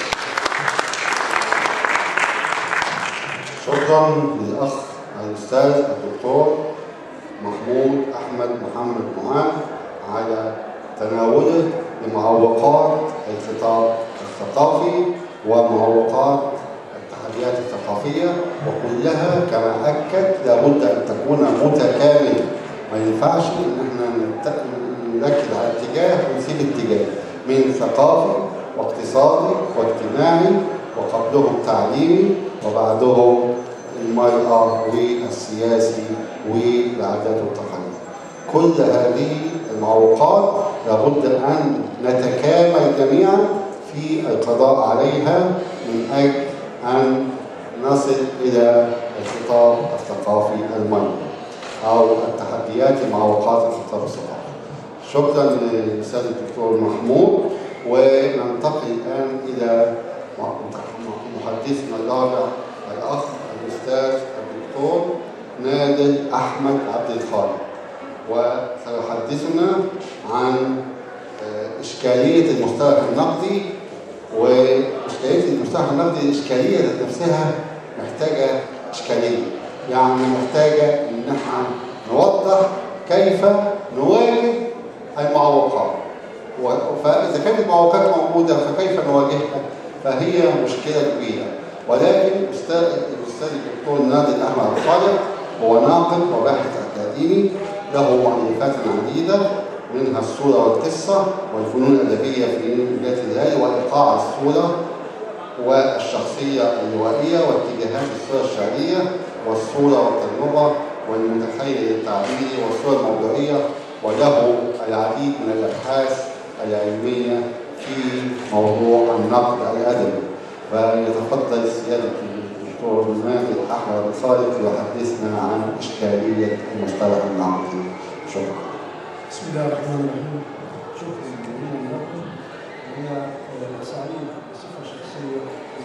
A: شكرا للأخ الأستاذ الدكتور محمود أحمد محمد معان على تناوله لمعوقات الخطاب الثقافي ومعوقات التحديات الثقافية، وكلها كما أكد لابد أن تكون متكاملة. ما ينفعش إن احنا نركز على اتجاه ونسيب اتجاه، من ثقافي واقتصادي واجتماعي وقبلهم تعليمي وبعدهم المرأة والسياسي والعادات والتقاليد. كل هذه المعوقات لابد أن نتكامل جميعا في القضاء عليها من أجل أن نصل إلى الخطاب الثقافي المرئي أو التحديات ومعوقات الخطاب الثقافي. شكرا للأستاذ الدكتور محمود، وننتقل الآن إلى محدثنا الرابع الأخ الأستاذ الدكتور نادر أحمد عبد الخالق، وسيحدثنا عن إشكالية المصطلح النقدي. وإشكالية المصطلح النقدي الإشكالية نفسها محتاجة إشكالية، يعني محتاجة إن احنا نوضح كيف نواجه المعوقات، فإذا كانت المعوقات موجودة فكيف نواجهها؟ فهي مشكلة كبيرة. ولكن الأستاذ الأستاذ الدكتور نادر أحمد عبد الخالق هو ناقد وباحث أكاديمي، له مؤلفات عديدة منها الصورة والقصة والفنون الأدبية في مجال الهاي وإيقاع الصورة والشخصية اللوائية واتجاهات الصورة الشعرية والصورة والتجربة والمتخيل التعبيري والصورة الموضوعية وله العديد من الأبحاث العلمية في موضوع النقد الأدبي. فيتفضل سيادة الدكتور ماجد أحمد صادق يحدثنا عن إشكالية المصطلح النقدي. شكرا.
E: بسم الله الرحمن الرحيم. شكرا جزيلا لكم. أنا سعيد بصفة شخصية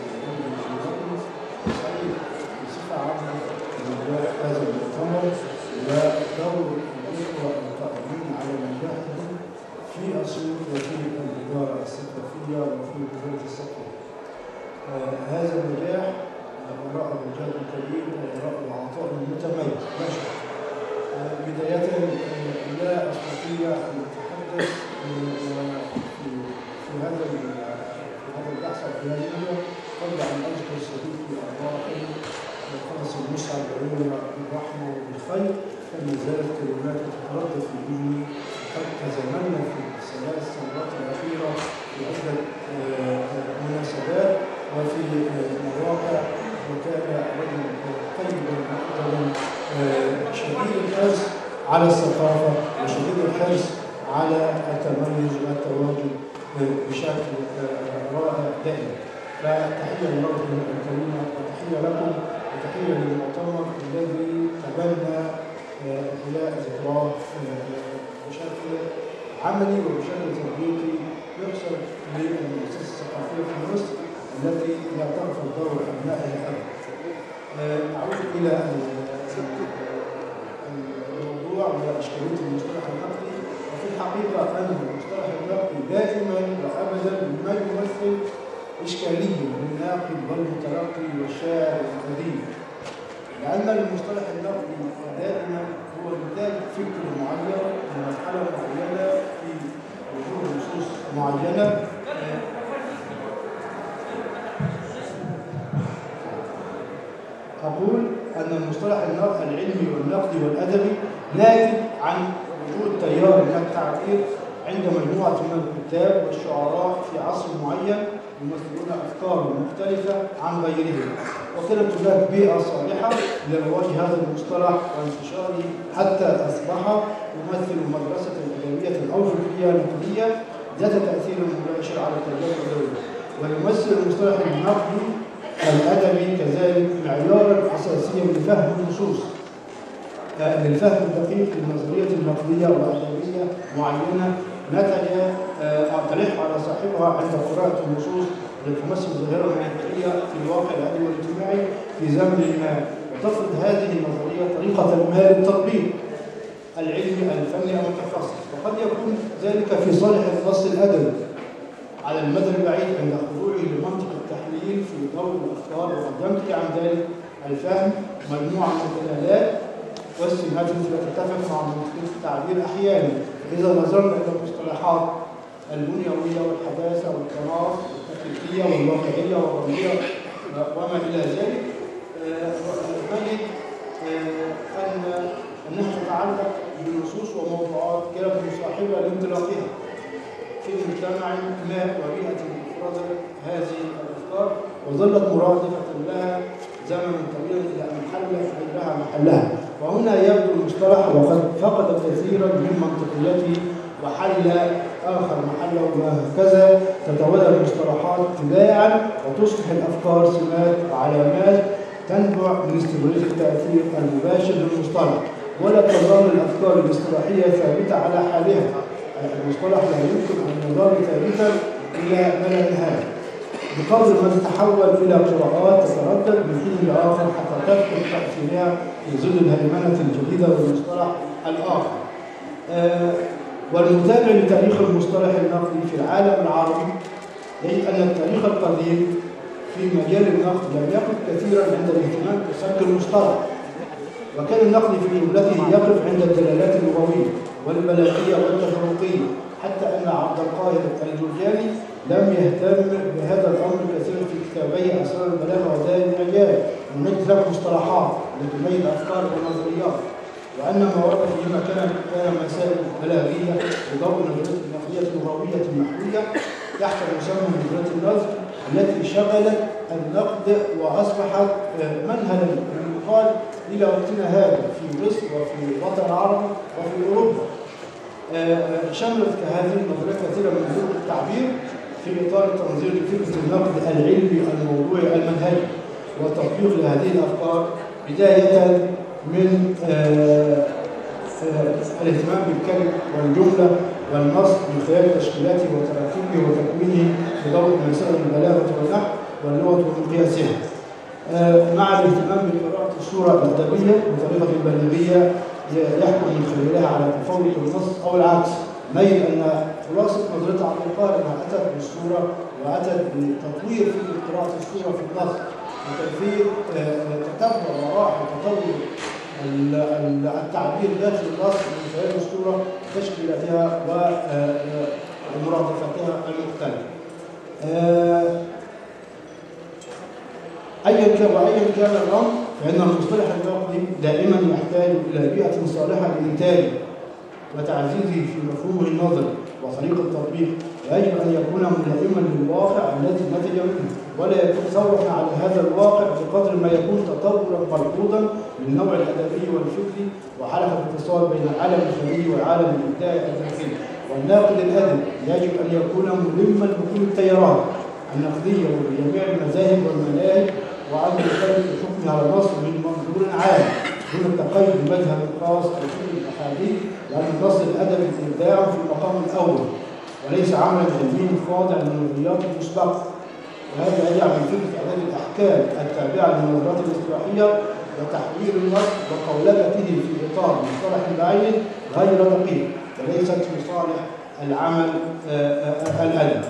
E: سعيد بصفة عامة بنجاح هذا المؤتمر ودور الإخوة القائمين على نجاحه في أسيوط وفي الإدارة الثقافية وفي وزارة الثقافة. آه هذا النجاح وراء الرجال الكبير وراء العطاء المتميز لا شك. آه بداية آه لا أستطيع أن أتحدث آه في في هذا في هذا البحث العلمي قبل أن أذكر صديقي الراحل قاسم مسعد عيونا بالرحمة وبالخير، فما زالت كلماته تتردد في ذهني حتى زمنا في الثلاث سنوات الأخيرة في عدة مناسبات وفي مواقع، وكان رجل طيبا محترما شديد الحرص على الثقافة وشديد الحرص على التميز والتواجد بشكل رائع دائما. فتحية لربكم الكريمة وتحية لكم وتحية للمؤتمر الذي تبنى إحياء ذكراه بشكل عملي وبشكل تطبيقي يحسب للمؤسسة الثقافية في مصر التي لا تغفل دور أبنائها أبدا. أعود إلى الموضوع وإشكالية المصطلح النقدي، وفي الحقيقة أن المصطلح النقدي دائما وأبدا ما يمثل إشكالية للناقد والمتلقي والشاعر والأديب، لأن المصطلح النقدي دائما هو نتاج فكر معين لمرحلة معينة في وجود نصوص معينة. أقول أن المصطلح العلمي والنقدي والأدبي ناتج عن وجود تيار من التعبير عند مجموعة من الكتاب والشعراء في عصر معين يمثلون أفكار مختلفة عن غيرهم، وكانت هناك بيئة صالحة لرواج هذا المصطلح وانتشاره حتى أصبح يمثل مدرسة أدبية أو فكرية نقدية ذات تأثير مباشر على التربية الأدبية. ويمثل المصطلح النقدي الأدبي كذلك معيارا أساسيا لفهم النصوص، للفهم الدقيق للنظرية النقدية والأدبية معينة نتج تلح على صاحبها عند قراءة النصوص التي تمثل ظاهرة منطقية في الواقع العلمي والاجتماعي في زمن ما، وتفرض هذه النظرية طريقة ما للتطبيق العلمي الفني أو التخصص، وقد يكون ذلك في صالح النص الأدبي على المدى البعيد عند خضوعه لمنطق التحليل في ضوء الأفكار، وقد ينتج عن ذلك الفهم مجموعة من الدلالات والسمات التي تتفق مع منطقية التعبير أحيانا. إذا نظرنا إلى المصطلحات البنيوية والحداثة والتراث والتكليفية والواقعية والرمزية وما إلى ذلك، نجد أن أنها تتعلق بنصوص وموضوعات كانت مصاحبة لانطلاقها في مجتمع ما وبيئة فرضت هذه الأفكار وظلت مرادفة لها زمنا طويلا إلى أن حلت غيرها محلها. وهنا يبدو المصطلح وقد فقد كثيرا من منطقيته وحل آخر محله، وهكذا تتولى المصطلحات تباعا وتصبح الأفكار سمات وعلامات تنبع من استمرارية التأثير المباشر للمصطلح، ولا تظل الأفكار الاصطلاحية ثابتة على حالها. المصطلح لا يمكن أن يظل ثابتا إلى ما لا نهاية، بقدر ما تتحول إلى قراءات تتردد من حين لآخر حتى تفقد تأثيرها في ظل الهيمنة الجديدة للمصطلح الآخر. آه والمتابع لتاريخ المصطلح النقدي في العالم العربي يجد أن التاريخ القديم في مجال النقد لم يقف كثيرا عند الاهتمام بسلك المصطلح، وكان النقد في جملته يقف عند الدلالات اللغوية والبلاغية والتفرقية، حتى أن عبد القاهر الجرجاني لم يهتم بهذا الأمر كثيرا في كتابي أسرار البلاغة ودائر الإعجاز، ونجد له مصطلحات لتميز أفكار ونظريات، وأنما ورد فيما كان كان مسائل بلاغية بضوء النظرية النقدية اللغوية النحوية تحت مسمى نظرية النظم التي شغلت النقد وأصبحت منهلا للنقاد إلى وقتنا هذا في مصر وفي الوطن العربي وفي أوروبا. شملت هذه النظريات كثيرا من طرق التعبير في اطار التنظير لفكره النقد العلمي الموضوعي المنهجي وتطبيق لهذه الافكار بدايه من الاهتمام بالكلمه والجمله والنص من خلال تشكيلاته وتركيبه وتكوينه في ضوء مسائل البلاغه والنحو واللغه ومقياسها، مع الاهتمام بقراءه الصوره الادبيه بطريقه بلاغيه يحكم من خلالها على تفوق النص او العكس، ميل ان خلاصه نظريه عبد القاهر انها اتت بالصوره واتت بتطوير فكره قراءه الصوره في النص وكيفيه تتبع وراء تطور التعبير داخل النص من خلال الصوره وتشكيلاتها ومرادفتها المختلفه. ايا كان وايا كان الامر فان المصطلح النقدي دائما يحتاج الى بيئه صالحه لانتاجه وتعزيزه في مفهومه النظري وطريقه التطبيق، ويجب ان يكون ملائما للواقع الذي نتج منه ولا يكون ثورة على هذا الواقع بقدر ما يكون تطورا ملحوظا للنوع الادبي والفكري وحلقه اتصال بين العالم الخارجي والعالم الابداعي الداخلي. والناقد الادبي يجب ان يكون ملما بكل التيارات النقديه وبجميع المذاهب والمناهج وأن يختلف الحكم على النص من منظور عام دون التقيد بمذهب خاص أو فكر أحاديث، لأن النص الأدبي إبداع في المقام الأول وليس عملا علميا خاضع للنظريات المسبقة، وهذا يجعل من فكرة أداب الأحكام التابعة للنظريات الاصطلاحية وتحويل النص وقولبته في إطار مصطلح معين غير دقيق وليست في صالح العمل الأدبي.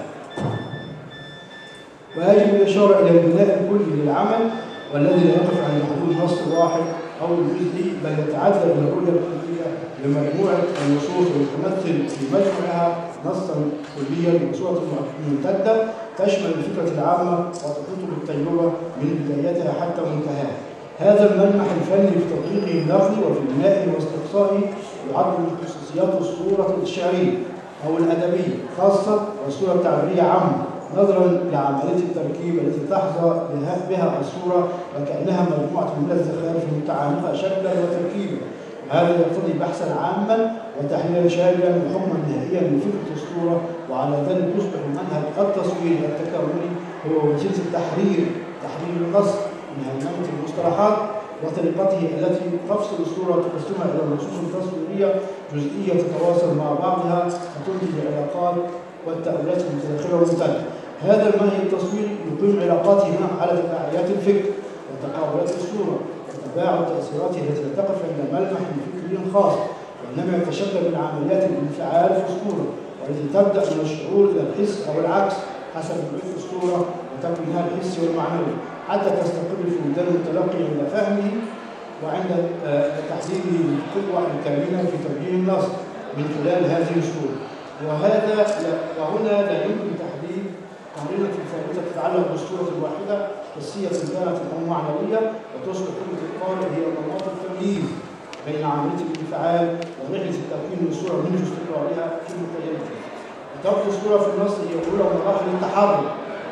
E: ويجب الإشارة إلى البناء الكلي للعمل والذي لا يقف عند حدود نص واحد أو جزئي بل يتعدى إلى الرؤية الكلية لمجموعة النصوص وتمثل في مجموعها نصا كليا بصورة ممتدة تشمل الفكرة العامة وتحيط بالتجربة من بدايتها حتى منتهاها. هذا الملمح الفني في تطبيقه النقدي وفي بنائه واستقصائه يعد من خصوصيات الصورة الشعرية أو الأدبية خاصة والصورة التعبيرية عامة، نظرا لعمليه التركيب التي تحظى بها الصوره وكانها مجموعه من الزخارف المتعانقه شكلا وتركيبا. هذا يقتضي بحثا عاما وتحليلا شاملا وحكما نهائيا لفكره الصوره، وعلى ذلك يصبح المنهج التصويري التكاملي هو وسيله التحرير تحرير النص من هيمنه المصطلحات وطريقته التي تفصل الصوره وتقسمها الى نصوص تصويريه جزئيه تتواصل مع بعضها وتنتج علاقات والتأويلات المتداخلة والممتدة. هذا المنهج التصويري يقيم علاقاته مع حالة تداعيات الفكر وتقابلات الصورة وتباعد تأثيراته التي لا تقف عند ملمح فكري خاص، وإنما يتشكل من عمليات الانفعال في الصورة والتي تبدأ من الشعور إلى الحس أو العكس حسب نوعية الصورة وتكوينها الحسي والمعنوي حتى تستقر في وجدان المتلقي عند فهمه وعند تحديده للقوة الكامنة في توجيه النص من خلال هذه الصورة. وهذا وهنا لا يمكن تحديد قرينة ثابتة تتعلق بالصورة الواحدة حسية كانت أو معنوية وتصبح كلمة القارئ هي مناط التمييز بين عملية الانفعال ورحلة التكوين للصورة منذ استقرارها في مخيلتها. وتبدو الصورة في النص هي أولى مراحل التحرك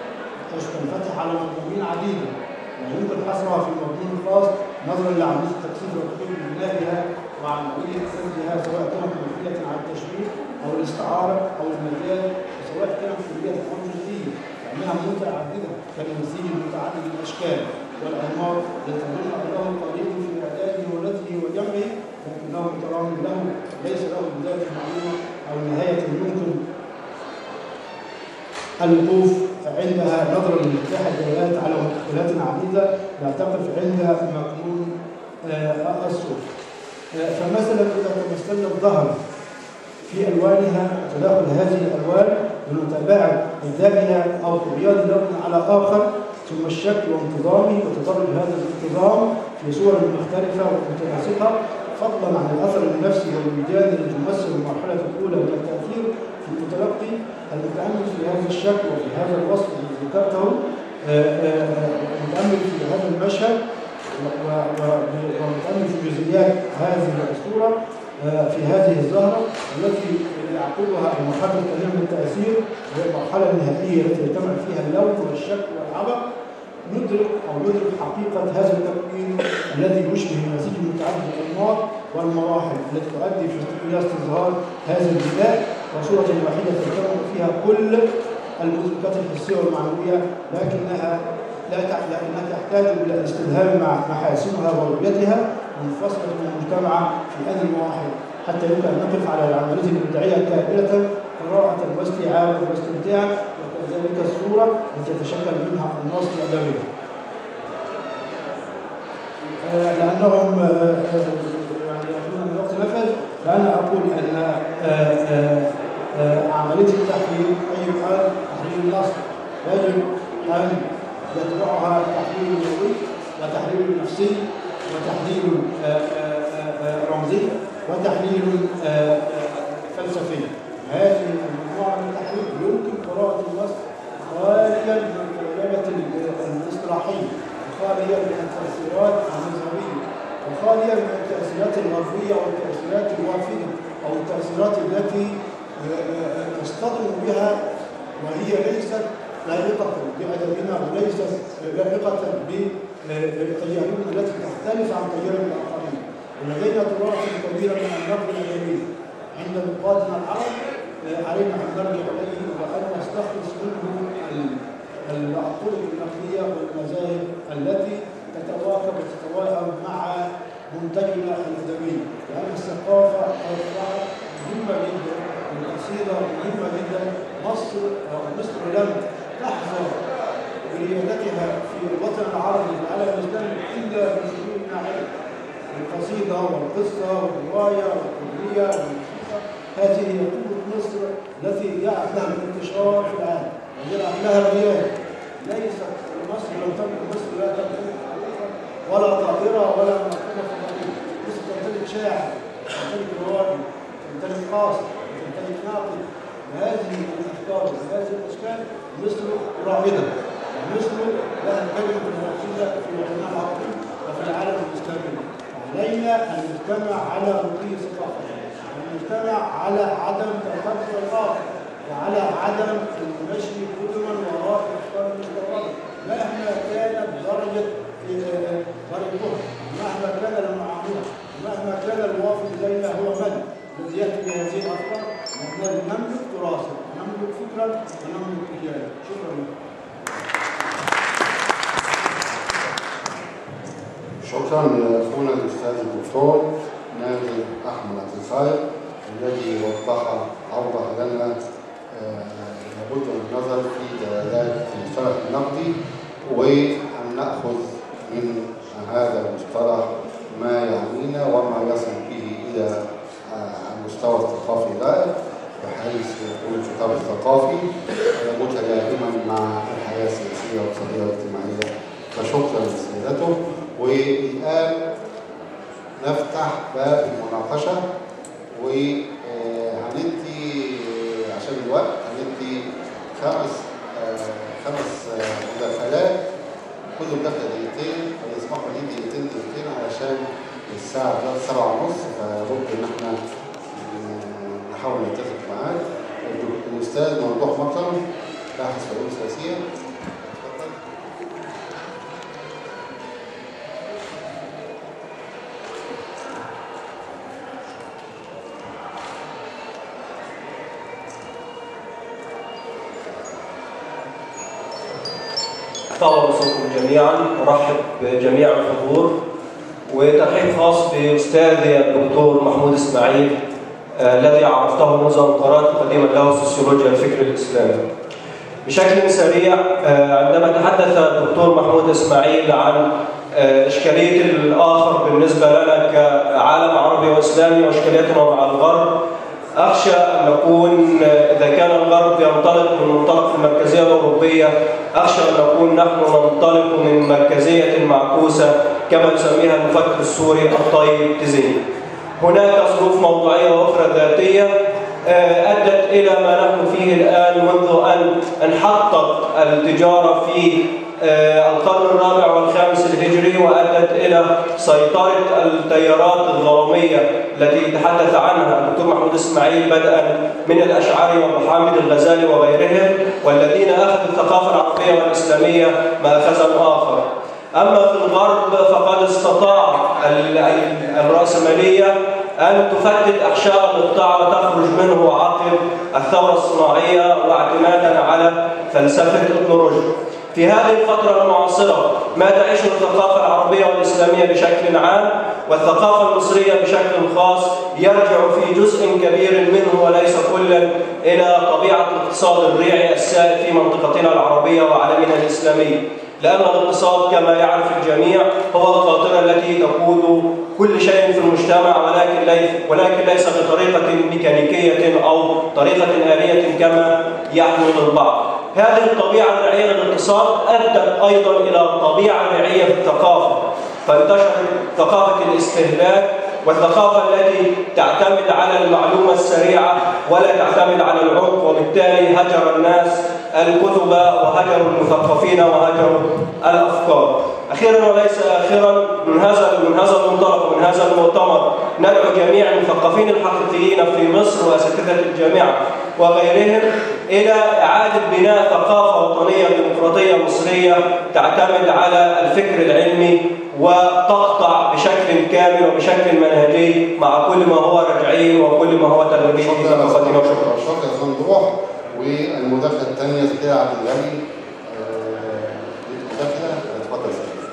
E: حيث تنفتح على مضمون عديدة ويمكن حصرها في مضمون خاص نظرا لعملية التكثيف والتكوين ببنائها وعملية سردها سواء كانت مبنية على التشبيه أو الاستعارة أو المجال وسواء كانت كلية أو جزئية لأنها متعددة كالمزيج المتعدد الأشكال والأنماط التي تدل أنه طريق في إعداده ورده وجمعه لكنه مترام له ليس له بداية معلومة أو نهاية يمكن الوقوف عندها نظرا لانفتاح الدلالات على مدخلات عديدة لا تقف عند مكنون الصوت. فمثلا إذا تمثلنا الظهر في ألوانها تداخل هذه الألوان بمتابعة أجزائها أو طغيان لون على آخر ثم الشكل وانتظامه وتدرج هذا الانتظام في صور مختلفة ومتناسقة فضلا عن الأثر النفسي والوجداني الذي تمثل المرحلة الأولى من التأثير في المتلقي المتأمل في هذا الشكل وفي هذا الوصف الذي ذكرته المتأمل في هذا المشهد ومتأمل في جزئيات هذه الصورة في هذه الزهرة التي يعقبها المرحلة الثانية من التأثير وهي المرحلة النهائية التي يجتمع فيها اللون والشكل والعبق ندرك أو ندرك حقيقة هذا التكوين الذي يشبه مزيج متعدد الأنماط والمراحل التي تؤدي إلى استظهار هذا النداء وصورة واحدة تكون فيها كل المدركات الحسية والمعنوية، لكنها لا لأنها تحتاج إلى الاستلهام مع محاسنها ورؤيتها منفصلة من المجتمع في هذه المراحل، حتى يمكن أن نقف على العملية الإبداعية كاملة قراءة واستيعابا واستمتاعا، وكذلك الصورة التي يتشكل منها النص الأدبي. لأنهم يعني يقولون أن الوقت نفذ، فأنا أقول أن عملية التحليل يجب أن تحليل النص يجب أن يتبعها تحليل نووي وتحليل نفسي وتحليل رمزي وتحليل فلسفي. هذه المجموعة من التحليل يمكن قراءة النص خاليا من الكلمات الاصطلاحية وخاليا من التأثيرات النظرية وخاليا من التأثيرات الغربية والتأثيرات الوافدة أو التأثيرات التي نصطدم بها وهي ليست لائقة بأدبنا وليست لائقة بتجاربنا التي تختلف عن تجارب الآخرين. ولدينا تراث كبير من النقد الأدبي عند نقادنا العرب علينا أن نرجع إليه وأن نستخلص منه الطرق النقدية والمذاهب التي تتواكب وتتوائم مع منتجنا الأدبي، لأن الثقافة أصبحت مهمة جدا، القصيدة مهمة جدا. مصر مصر لم تحظى بريادتها في الوطن العربي والعالم الإسلامي إلا بسبيل ناحية القصيدة والقصة والرواية والكوميديا والموسيقى. هذه هي قوة مصر التي جعلت لها الانتشار في العالم وجعلت لها ريادة. ليست مصر لم تملك مصر لا تملك ولا طائرة ولا مركبة فضائية. مصر تمتلك شاعر، تمتلك روائي، تمتلك قاصر، تمتلك ناقد. وهذه الأفكار وهذه الأشكال مصر رائدة، ومصر لها كلمة موحدة في الوطن العربي وفي العالم الإسلامي. علينا أن نجتمع على رقي ثقافة، أن نجتمع على عدم تقبل الآخر، وعلى عدم المشي قدما وراء الأفكار المستوردة مهما كانت درجة درجتها، مهما كان المعاملة، مهما كان الوافد إلينا هو من الذي يأتي بهذه الأفكار. نحن نملك تراثا، نملك فكرا، ونملك رجالا. شكرا لكم.
A: شكرا لاخونا الاستاذ الدكتور نادر احمد الخير الذي وضح اوضح لنا لابد من النظر في دلالات المصطلح النقدي، وان ناخذ من هذا المصطلح ما يعنينا وما يصل به الى المستوى الثقافي اللائق، بحيث يكون الخطاب الثقافي متلائما مع الحياه السياسيه والاقتصاديه والاجتماعيه. فشكرا لسيادته. والآن نفتح باب المناقشة، وهندي عشان الوقت هندي خمس خمس مداخلات، كل مداخلة دقيقتين، فيسمحوا لي دقيقتين دقيقتين علشان الساعة سبعة ونص، فلابد إن احنا نحاول نتفق معاه. الأستاذ ممدوح مطر باحث في العلوم السياسية.
F: طبعا بصوتكم جميعا، ارحب بجميع الحضور، وترحيب خاص باستاذي الدكتور محمود اسماعيل آه الذي عرفته منذ ان قرات مقدمه له سوسيولوجيا الفكر الاسلامي. بشكل سريع، آه عندما تحدث الدكتور محمود اسماعيل عن آه اشكاليه الاخر بالنسبه لنا كعالم عربي واسلامي واشكاليتنا مع الغرب، أخشى أن نكون إذا كان الغرب ينطلق من منطلق المركزية الأوروبية، أخشى أن نكون نحن ننطلق من مركزية معكوسة كما يسميها المفكر السوري الطيب تزيني. هناك ظروف موضوعية وأخرى ذاتية أدت إلى ما نحن فيه الآن، منذ أن انحطت التجارة في القرن الرابع والخامس الهجري، وأدت إلى سيطرة التيارات الظلامية التي تحدث عنها الدكتور محمود اسماعيل، بدءا من الأشعري ومحمد الغزالي وغيرهم، والذين أخذوا الثقافة العربية والإسلامية مأخذا آخر. أما في الغرب فقد استطاع الرأسمالية أن تفتت أحشاء الإقطاع وتخرج منه عقب الثورة الصناعية واعتمادا على فلسفة ابن رشد. في هذه الفترة المعاصرة ما تعيشه الثقافة العربية والإسلامية بشكل عام والثقافة المصرية بشكل خاص يرجع في جزء كبير منه وليس كلا إلى طبيعة الاقتصاد الريعي السائد في منطقتنا العربية وعالمنا الإسلامي، لأن الاقتصاد كما يعرف الجميع هو القاطرة التي تقود كل شيء في المجتمع، ولكن ليس ولكن ليس بطريقة ميكانيكية أو طريقة آلية كما يحمل البعض. هذه الطبيعة الريعية للاقتصاد أدت أيضا إلى طبيعة ريعية في الثقافة، فانتشرت ثقافة الاستهلاك والثقافة التي تعتمد على المعلومة السريعة ولا تعتمد على العمق، وبالتالي هجر الناس الكتب وهجروا المثقفين وهجروا الأفكار. أخيرا وليس آخرا، من هذا من هذا المنطلق ومن هذا المؤتمر ندعو جميع المثقفين الحقيقيين في مصر وأساتذة الجامعة وغيرهم إلى إعادة بناء ثقافة وطنية ديمقراطية مصرية تعتمد على الفكر العلمي وتقطع بشكل كامل وبشكل منهجي مع كل ما هو رجعي وكل ما هو تغريبي في ثقافتنا.
A: شكرا شكرا يا ممدوح. والمداخله الثانيه زكيه عبد الغني مداخله اتفضل.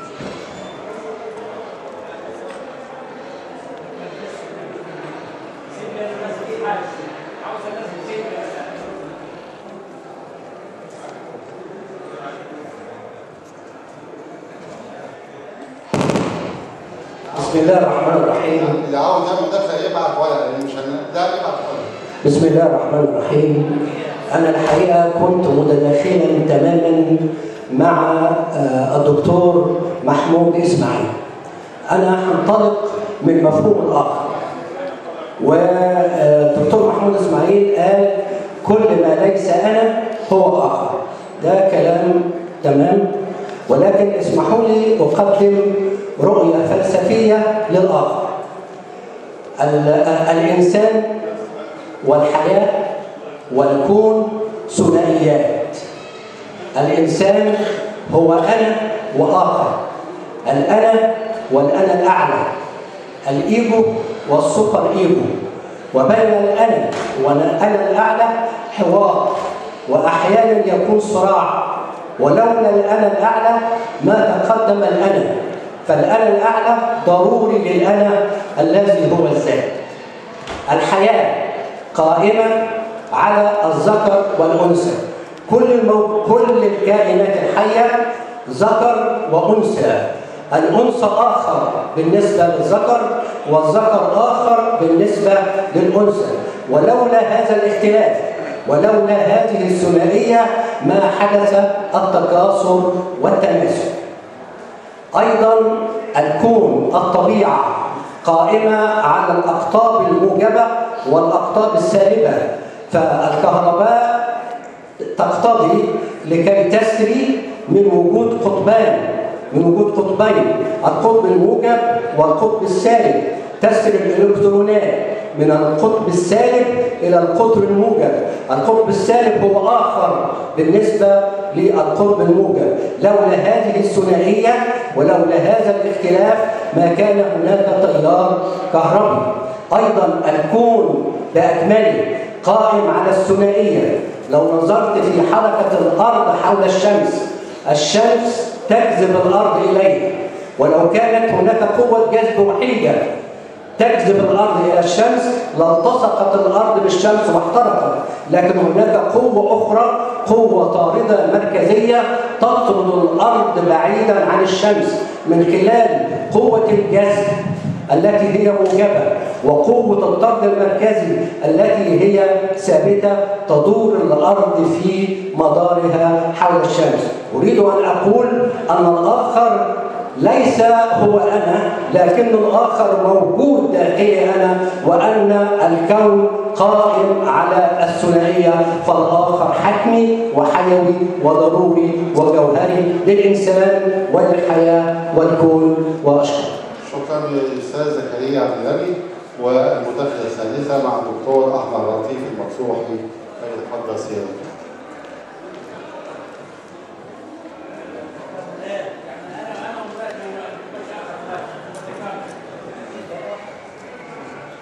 B: بسم الله الرحمن الرحيم.
A: اللي عاوز يعمل مداخله يبعت ورقه، اللي مش ده يبعت ورقه.
B: بسم الله الرحمن الرحيم. أنا الحقيقة كنت متداخلا تماما مع الدكتور محمود إسماعيل. أنا هنطلق من مفهوم الآخر. والدكتور محمود إسماعيل قال كل ما ليس أنا هو آخر. ده كلام تمام، ولكن اسمحوا لي أقدم رؤية فلسفية للآخر. الإنسان والحياة والكون ثنائيات. الإنسان هو أنا وآخر، الأنا والأنا الأعلى، الإيجو والسوبر إيجو، وبين الأنا والأنا الأعلى حوار، وأحيانا يكون صراع، ولولا الأنا الأعلى ما تقدم الأنا، فالأنا الأعلى ضروري للأنا الذي هو الذات. الحياة قائمة على الذكر والأنثى. كل المو... كل الكائنات الحية ذكر وأنثى. الأنثى آخر بالنسبة للذكر والذكر آخر بالنسبة للأنثى، ولولا هذا الاختلاف ولولا هذه الثنائية ما حدث التكاثر والتناسل. أيضا الكون الطبيعة قائمة على الأقطاب الموجبة والأقطاب السالبة، فالكهرباء تقتضي لكي تسري من وجود قطبان من وجود قطبين، القطب الموجب والقطب السالب، تسري الإلكترونات من القطب السالب إلى القطب الموجب. القطب السالب هو آخر بالنسبة للقطب الموجب. لولا هذه الثنائية ولولا هذا الاختلاف ما كان هناك تيار كهربي. أيضا الكون بأكمله قائم على الثنائية. لو نظرت في حركة الأرض حول الشمس، الشمس تجذب الأرض إليه، ولو كانت هناك قوة جذب وحيدة تجذب الأرض إلى الشمس لالتصقت الأرض بالشمس واحترقت، لكن هناك قوة أخرى، قوة طاردة مركزية تطرد الأرض بعيدا عن الشمس من خلال قوة الجذب التي هي موجبة، وقوة الطرد المركزي التي هي ثابتة تدور الأرض في مدارها حول الشمس. أريد أن أقول أن الآخر ليس هو أنا، لكن الآخر موجود داخلي أنا، وأن الكون قائم على الثنائية، فالآخر حتمي وحيوي وضروري وجوهري للإنسان وللحياة والكون وأشكر.
A: شكرا للأستاذ زكريا عبد الغني. والمداخلة الثالثة مع الدكتور أحمد لطيف المقصوحي. فليتفضل سيادتك.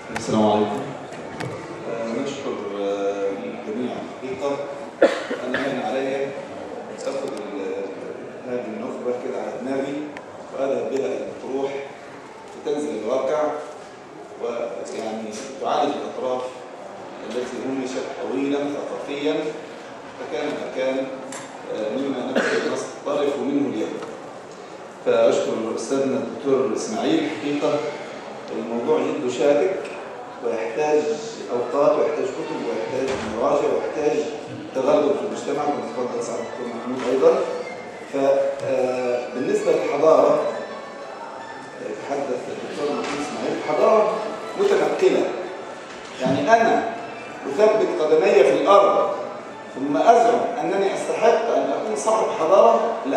G: السلام عليكم. نشكر الجميع الحقيقة. أنا هين علي أخذ هذه النخبة كده على دماغي وأذهب بها إلى مطروح وتنزل الواقع ويعني تعالج الأطراف التي همشت طويلا ثقافيا فكان مكان مما نبدأ نتطرف منه اليوم. فأشكر أستاذنا الدكتور إسماعيل. حقيقة الموضوع جد شاكك ويحتاج أوقات ويحتاج كتب ويحتاج مراجع ويحتاج تغلب في المجتمع كما تفضل سعادة الدكتور محمود أيضا. فبالنسبة للحضارة يتحدث الدكتور محمود إسماعيل حضارة متنقلة. يعني أنا أثبت قدمي في الأرض ثم أزعم أنني أستحق أن أكون صاحب حضارة؟ لا.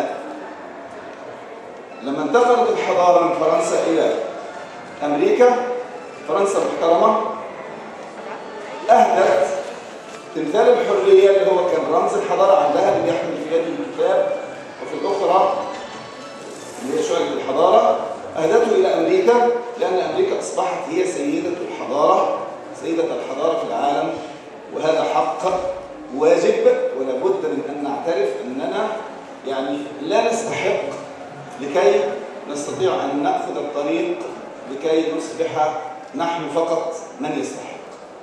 G: لما انتقلت الحضارة من فرنسا إلى أمريكا، فرنسا محترمة أهدت تمثال الحرية اللي هو كان رمز الحضارة عندها اللي بيحمل في يده الكتاب وفي الأخرى اللي هي شعلة الحضارة، أهدته إلى أمريكا لأن أمريكا أصبحت هي سيدة الحضارة، سيدة الحضارة في العالم، وهذا حق واجب ولا بد من أن نعترف أننا يعني لا نستحق لكي نستطيع أن نأخذ الطريق لكي نصبح نحن فقط من يستحق.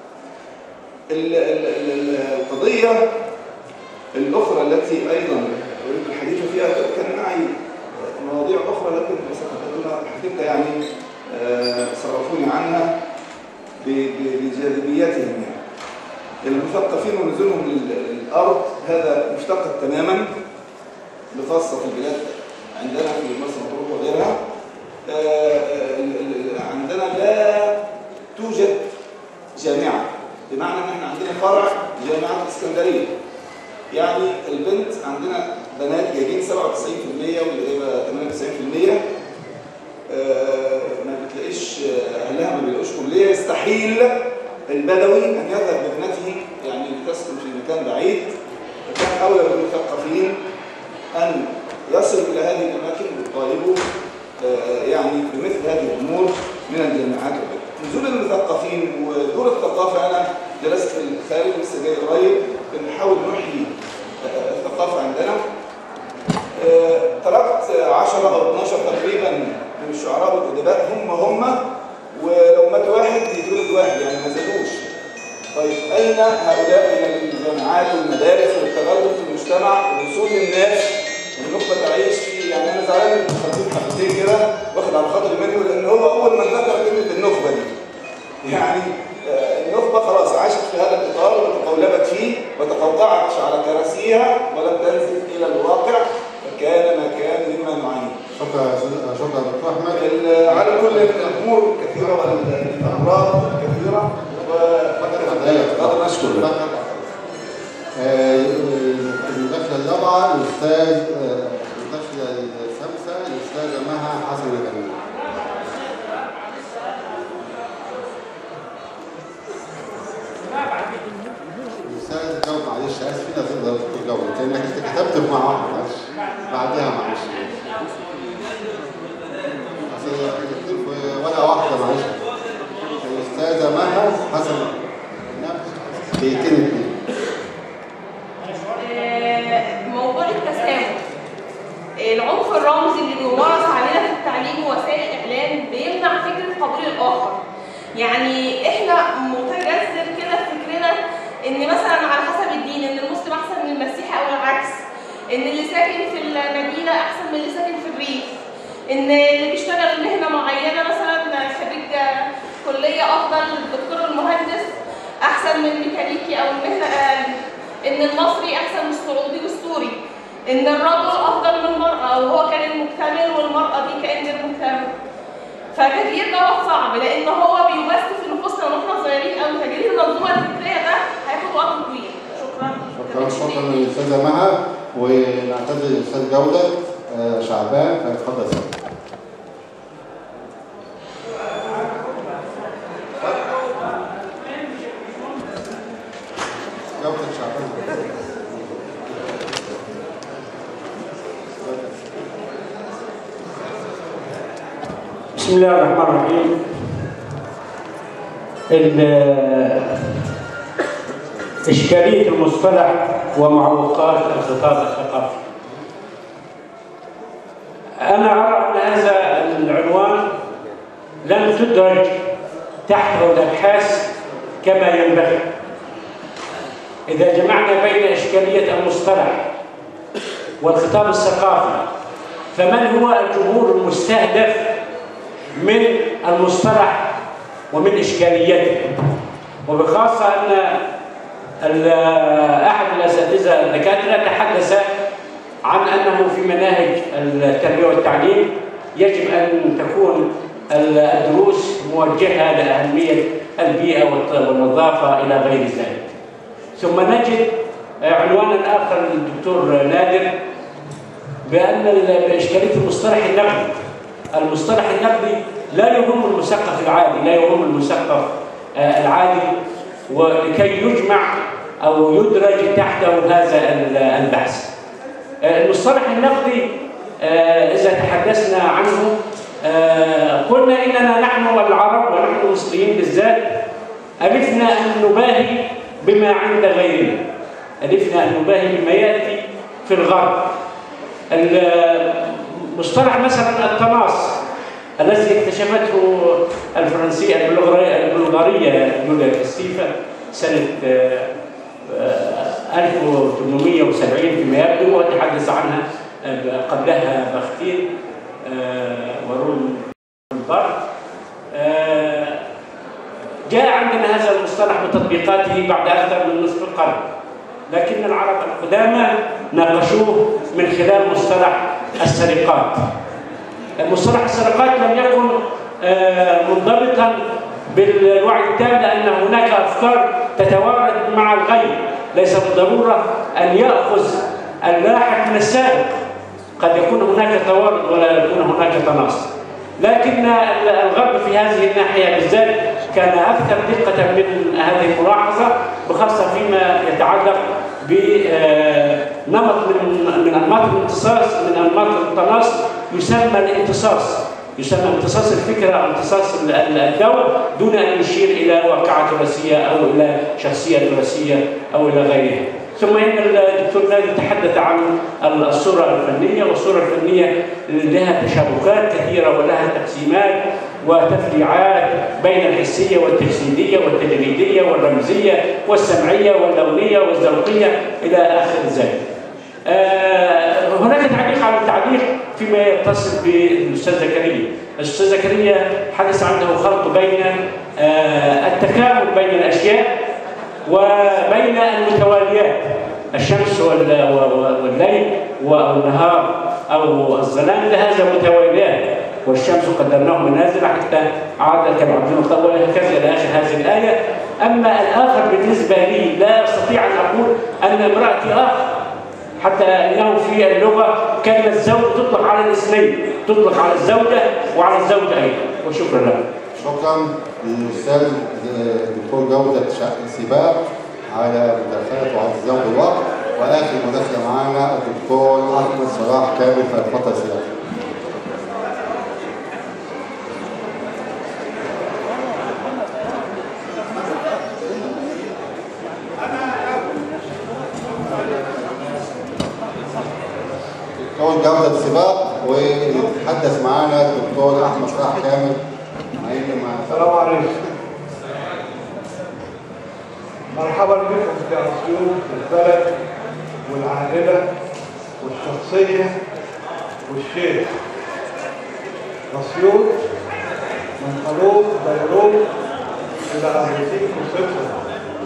G: القضية الأخرى التي أيضا أريد الحديث فيها كان معي مواضيع أخرى لكن الحقيقة يعني صرفوني عنها بجاذبيتهم. يعني المثقفين ونزولهم للأرض هذا مفتقد تماما بخاصة في البلاد عندنا في مصر مطروح وغيرها. عندنا لا توجد جامعة بمعنى ان احنا عندنا فرع جامعة الاسكندرية. يعني البنت عندنا بنات جايبين سبعة وتسعين بالمئة واللي جايبه ثمانية وتسعين بالمئة ما بتلاقيش اهلها ما بيلاقوش كلية. يستحيل البدوي ان يذهب بابنته يعني لتسكن في مكان بعيد. فكان اولى بالمثقفين ان يصل الى هذه الاماكن ويطالبوا يعني بمثل هذه الامور من الجامعات. نزول المثقفين ودور الثقافه، انا جلست في الخارج لسه جاي قريب بنحاول نحيي الثقافه عندنا. تركت عشرة او اثناشر تقريبا من الشعراء والادباء هم هم ولو مات واحد يتولد واحد يعني ما زادوش. طيب اين هؤلاء من الجامعات والمدارس والتغلب في المجتمع ووصول الناس النخبه تعيش في؟ يعني انا زعلان من خطيب حبتين كده واخد على خاطري منه لان هو اول من ذكر كلمه النخبه دي. يعني النخبه خلاص عاشت في هذا الاطار وتقولبت فيه وتقوقعت على كراسيها ولم تنزل الى الواقع فكان ما كان مما نعاني.
A: شكرا شكرا دكتور احمد.
G: على كل الامور كثيره والامراض كثيره وقدر نشكر.
A: المداخله الرابعه الاستاذ المداخله الخامسه الاستاذه مها حسن الجميل. الاستاذ جاوب معلش اسف انا تقدر تجاوب كانك كتبت مع واحد معلش بعدها معلش ولا واحده معلش. الاستاذه مها حسن دقيقتين اثنين.
H: موضوع التسامح، العنف الرمزي اللي بيمارس علينا في التعليم ووسائل الاعلام بيمنع فكره قبول الاخر. يعني احنا متجذر كده في فكرنا ان مثلا على حسب الدين ان المسلم احسن من المسيحي او العكس، ان اللي ساكن في المدينه احسن من اللي ساكن في الريف، ان اللي بيشتغل مهنه معينه مثلا خريج كليه افضل الدكتور المهندس احسن من الميكانيكي او المهنه اقل، ان المصري احسن من السعودي والسوري، ان الرجل افضل من المراه وهو كان المكتمل والمراه دي كائن غير مكتمل. فالتغيير ده صعب لان هو بيبث في نفوسنا واحنا صغيرين قوي. تغيير المنظومه الفكريه ده هياخد وقت طويل. شكرا.
A: شكرا شكرا للاستاذه مها ونعتذر للاستاذ جوده شعبان فاتفضل سيدي. جوده شعبان.
I: بسم الله الرحمن الرحيم. إشكالية المصطلح ومعوقات الخطاب الثقافي. أنا أرى أن هذا العنوان لم تدرج تحته الأبحاث كما ينبغي. إذا جمعنا بين إشكالية المصطلح والخطاب الثقافي، فمن هو الجمهور المستهدف من المصطلح ومن إشكاليته؟ وبخاصة أن أحد الأساتذة الدكاترة تحدث عن أنه في مناهج التربية والتعليم يجب أن تكون الدروس موجهة لأهمية البيئة والنظافة إلى غير ذلك. ثم نجد عنوانا آخر للدكتور نادر بأن إشكالية المصطلح النقدي. المصطلح النقدي لا يهم المثقف العادي، لا يهم المثقف العادي، ولكي يجمع أو يدرج تحته هذا البحث. المصطلح النقدي إذا تحدثنا عنه قلنا إننا نحن العرب ونحن المصريين بالذات ألفنا أن نباهي بما عند غيرنا، ألفنا أن نباهي بما يأتي في الغرب. المصطلح مثلا التناص الذي اكتشفته الفرنسية البلغارية جوليا كاستيفا سنة ألف وثمانمئة وسبعين فيما يبدو، وتحدث عنها قبلها باختين ورون بار. جاء عندنا هذا المصطلح بتطبيقاته بعد أكثر من نصف القرن، لكن العرب القدامى ناقشوه من خلال مصطلح السرقات. مصطلح السرقات لم يكن منضبطا بالوعي التام، لأن هناك أفكار تتوارد مع الغير، ليس بالضرورة أن يأخذ اللاحق من السابق، قد يكون هناك توارد ولا يكون هناك تناص. لكن الغرب في هذه الناحية بالذات كان أكثر دقة من هذه الملاحظة، بخاصة فيما يتعلق بنمط من من أنماط الامتصاص، من أنماط التناص يسمى الامتصاص، يسمى امتصاص الفكرة أو امتصاص الدور دون أن يشير إلى واقعة تراثية أو إلى شخصية تراثية أو إلى غيرها. ثم إن الدكتور نادر تحدث عن الصورة الفنية، والصورة الفنية لها تشابكات كثيرة ولها تقسيمات وتفريعات بين الحسية والتجسيدية والتجريدية والرمزية والسمعية واللونية والذوقية إلى آخر ذلك. آه هناك تعليق على التعليق فيما يتصل بالأستاذ زكريا. الأستاذ زكريا حدث عنده خلط بين آه التكامل بين الأشياء وبين المتواليات، الشمس والليل والنهار أو الظلام لهذا متواليات، والشمس قدرناه منازل حتى عاد كالعبد المطول هكذا إلى آخر هذه الآية. أما الآخر بالنسبة لي لا أستطيع أن أقول أن امرأتي آخر، حتى أنه في اللغة كلمة زوج تطلق على الاثنين، تطلق على الزوجة وعلى الزوج أيضا. وشكرا لك.
A: شكرا للأستاذ الدكتور جودة سباق على مداخلته وعلى التزام بالوقت. وآخر مداخلة معانا الدكتور أحمد صلاح كامل، فاتفضل سيادتك. دكتور جودة سباق، ويتحدث معانا الدكتور أحمد صلاح كامل.
J: السلام عليكم. مرحبا بكم في أسيوط، البلد والعائلة والشخصية والشيخ. أسيوط من خلوط بيروت إلى أمريكا وسويسرا.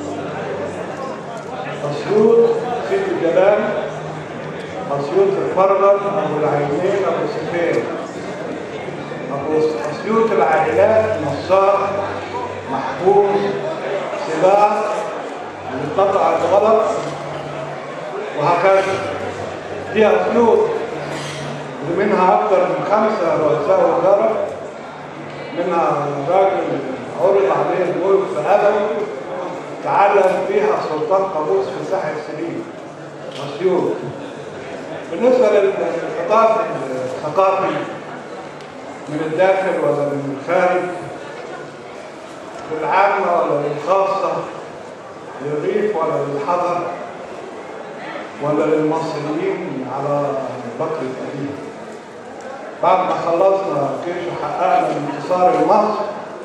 J: أسيوط سيد الجلال، أسيوط الفرغل أبو العينين أبو سفين، أبو أسيوط العائلات نصار محفوظ سباع اللي قطع الغلط وهكذا. دي أسيوط اللي منها أكثر من خمسة رؤساء وزراء، منها راجل عرض عليه الملك في أبوي تعلم فيها سلطان قابوس في ساحل سليم. أسيوط بالنسبة للخطاب الثقافي من الداخل ولا من الخارج، للعامة ولا للخاصة، للريف ولا للحضر ولا للمصريين على بكرة أبيه. بعد ما خلصنا الجيش وحققنا الانتصار لمصر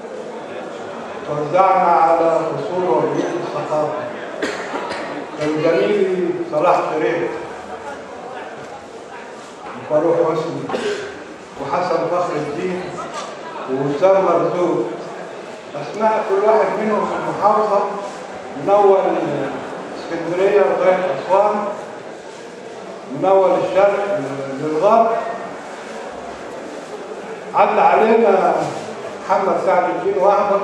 J: توزعنا على فصول وبيوت الثقافة. كان زميلي صلاح تريد وفاروق حسني وحسن فخر الدين ووسام مرزوق، أسماء كل واحد منهم في المحافظة من أول اسكندرية لغاية أسوان، من أول الشرق للغرب. عدى علينا محمد سعد الدين وهبة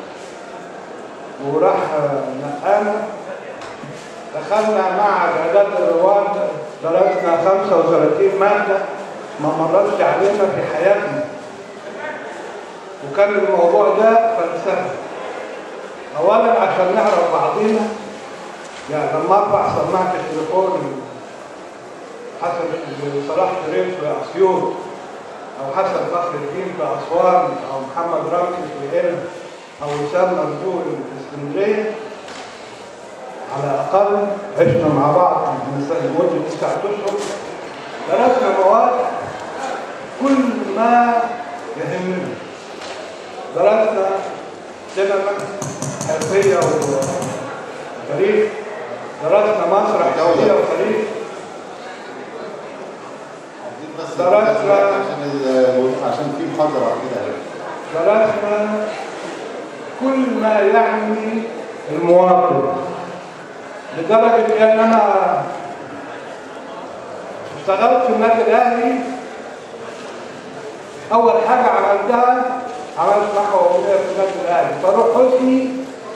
J: وراح نقانا، دخلنا معهد إعداد الرواد، درسنا خمسة وثلاثين مادة ما مرتش علينا في حياتنا، وكان الموضوع ده فلسفة. أولا عشان نعرف بعضينا، يعني لما أرفع سماعة التليفون حسن صلاح تريد في أسيوط أو حسن فخر الدين في أسوان أو محمد رمزي في قنا أو وسام مرزوق في اسكندرية، على الأقل عشنا مع بعض لمدة تسعة أشهر، درسنا مواد كل ما يهمنا. درسنا سينما حرفية وتاريخ، درسنا مسرح حرفية وتاريخ، درسنا
A: عشان في محاضرة كده،
J: درسنا كل ما يعني المواطن، لدرجة إن أنا اشتغلت في النادي الأهلي. أول حاجة عملتها عملت محو أغنية في النادي الأهلي، فاروق حسني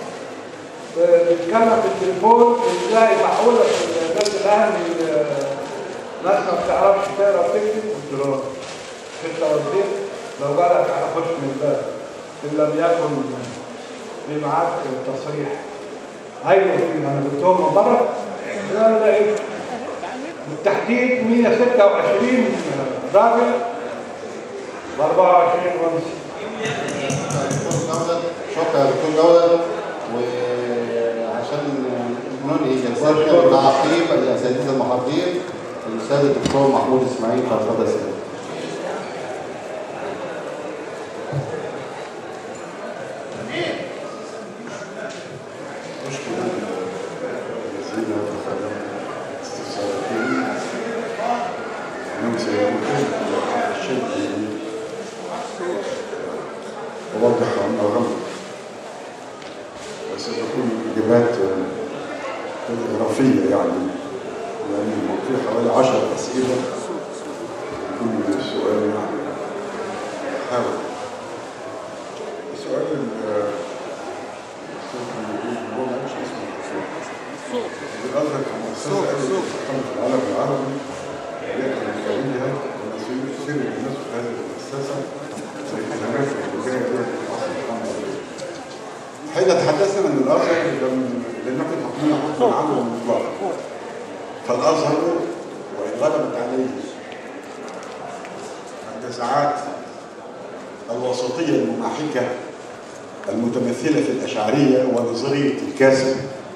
J: بيتكلم في التليفون إزاي محولة في النادي الأهلي ناس ما بتعرفش تقرا وتكتب، قلت له أنت وزير لو جالك على خش من الباب إن لم يكن في معاك تصريح. أيوه أنا جبتهم من بره؟ لا لا إيه؟ بالتحديد مية وستة وعشرين راجل و أربعة وعشرين ونص.
A: شكرا يا دكتور جودة. وعشان ننهي جلساتنا بتعقيب الأساتذة المحاضرين، الأستاذ الدكتور محمود إسماعيل، اتفضل يا سيدي.
K: ووضح عن الرمل، وستكون إجابات جغرافية يعني، لأن في حوالي عشر أسئلة كل سؤال يعني حاول. السؤال هو ما مش اسمه الصوت بالأزرق المؤسسة في العالم العربي لكن الخارجية والمسؤولين سر الناس في هذه المؤسسة
A: حين تحدثنا من الازهر لم نكن حكمنا حكما عاما ومطلقا، فالازهر وان غلبت عليه النزعات الوسطيه المماحكه المتمثله في الاشعريه ونظريه الكاسب،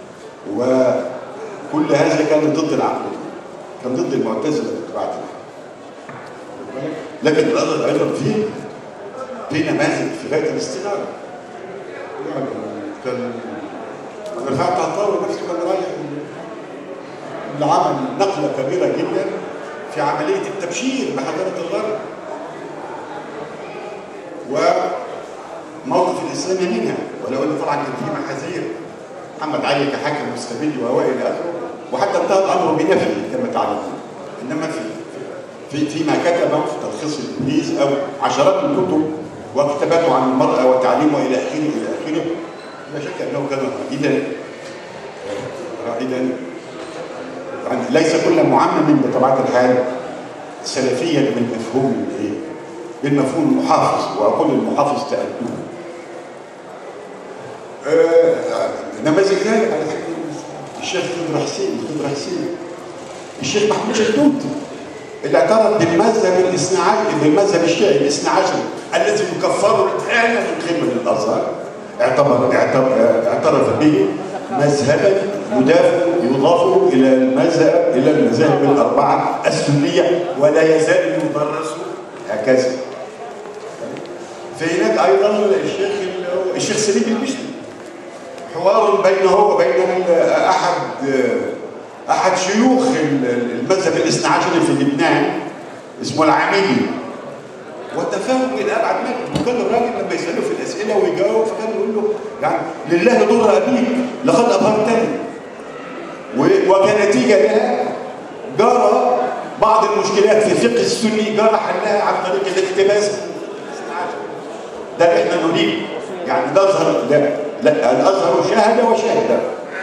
A: وكل هذا كان ضد العقل، كان ضد المعتزله بتبعتها، لكن الازهر ايضا فيه في نماذج في غايه الاستناره. يعني كان رفعت عطار نفسه كان رايح لعمل نقله كبيره جدا في عمليه التبشير بحضاره الغرب وموقف الاسلام منها، ولو ان طبعا كان في محاذير محمد علي كحاكم مستبد والى اخره، وحتى انتهى الامر بنفيه كما تعلمون. انما في في فيما كتبه في تلخيص الابليس او عشرات من الكتب وكتاباته عن المرأة وتعليمه إلى آخره إلى آخره، لا شك أنه كان رائدا رائدا يعني ليس كل معمم بطبيعة الحال سلفيا بالمفهوم الايه؟ بالمفهوم المحافظ، وأقول المحافظ تأدبه. آه نماذج ذلك على فكرة الشيخ خضر حسين خضر حسين الشيخ محمود شدود اللي اعترض بالمذهب الاثنى عشر بالمذهب الشيعي الاثنى عشر الذي يكفر الآن من قبل الأزهر،
D: اعتبر اعتبر اعترف به مذهبا يضاف يضاف الى المذهب الى المذاهب الاربعه السنيه ولا يزال يدرس هكذا. في هناك ايضا الشيخ الشيخ سليم البشري حوار بينه وبين احد احد شيوخ المذهب الاثنى عشري في لبنان اسمه العاملي، والتفاهم الى ابعد مدى. وكان الراجل لما يساله في الاسئله ويجاوب فكان يقول له يعني لله ضر ابيك لقد ابهرتني. وكنتيجه لها جرى بعض المشكلات في الفقه السني جرى حلها عن طريق الاقتباس. ده اللي احنا نريد، يعني نظهر لا لا الازهر شاهد وشاهد.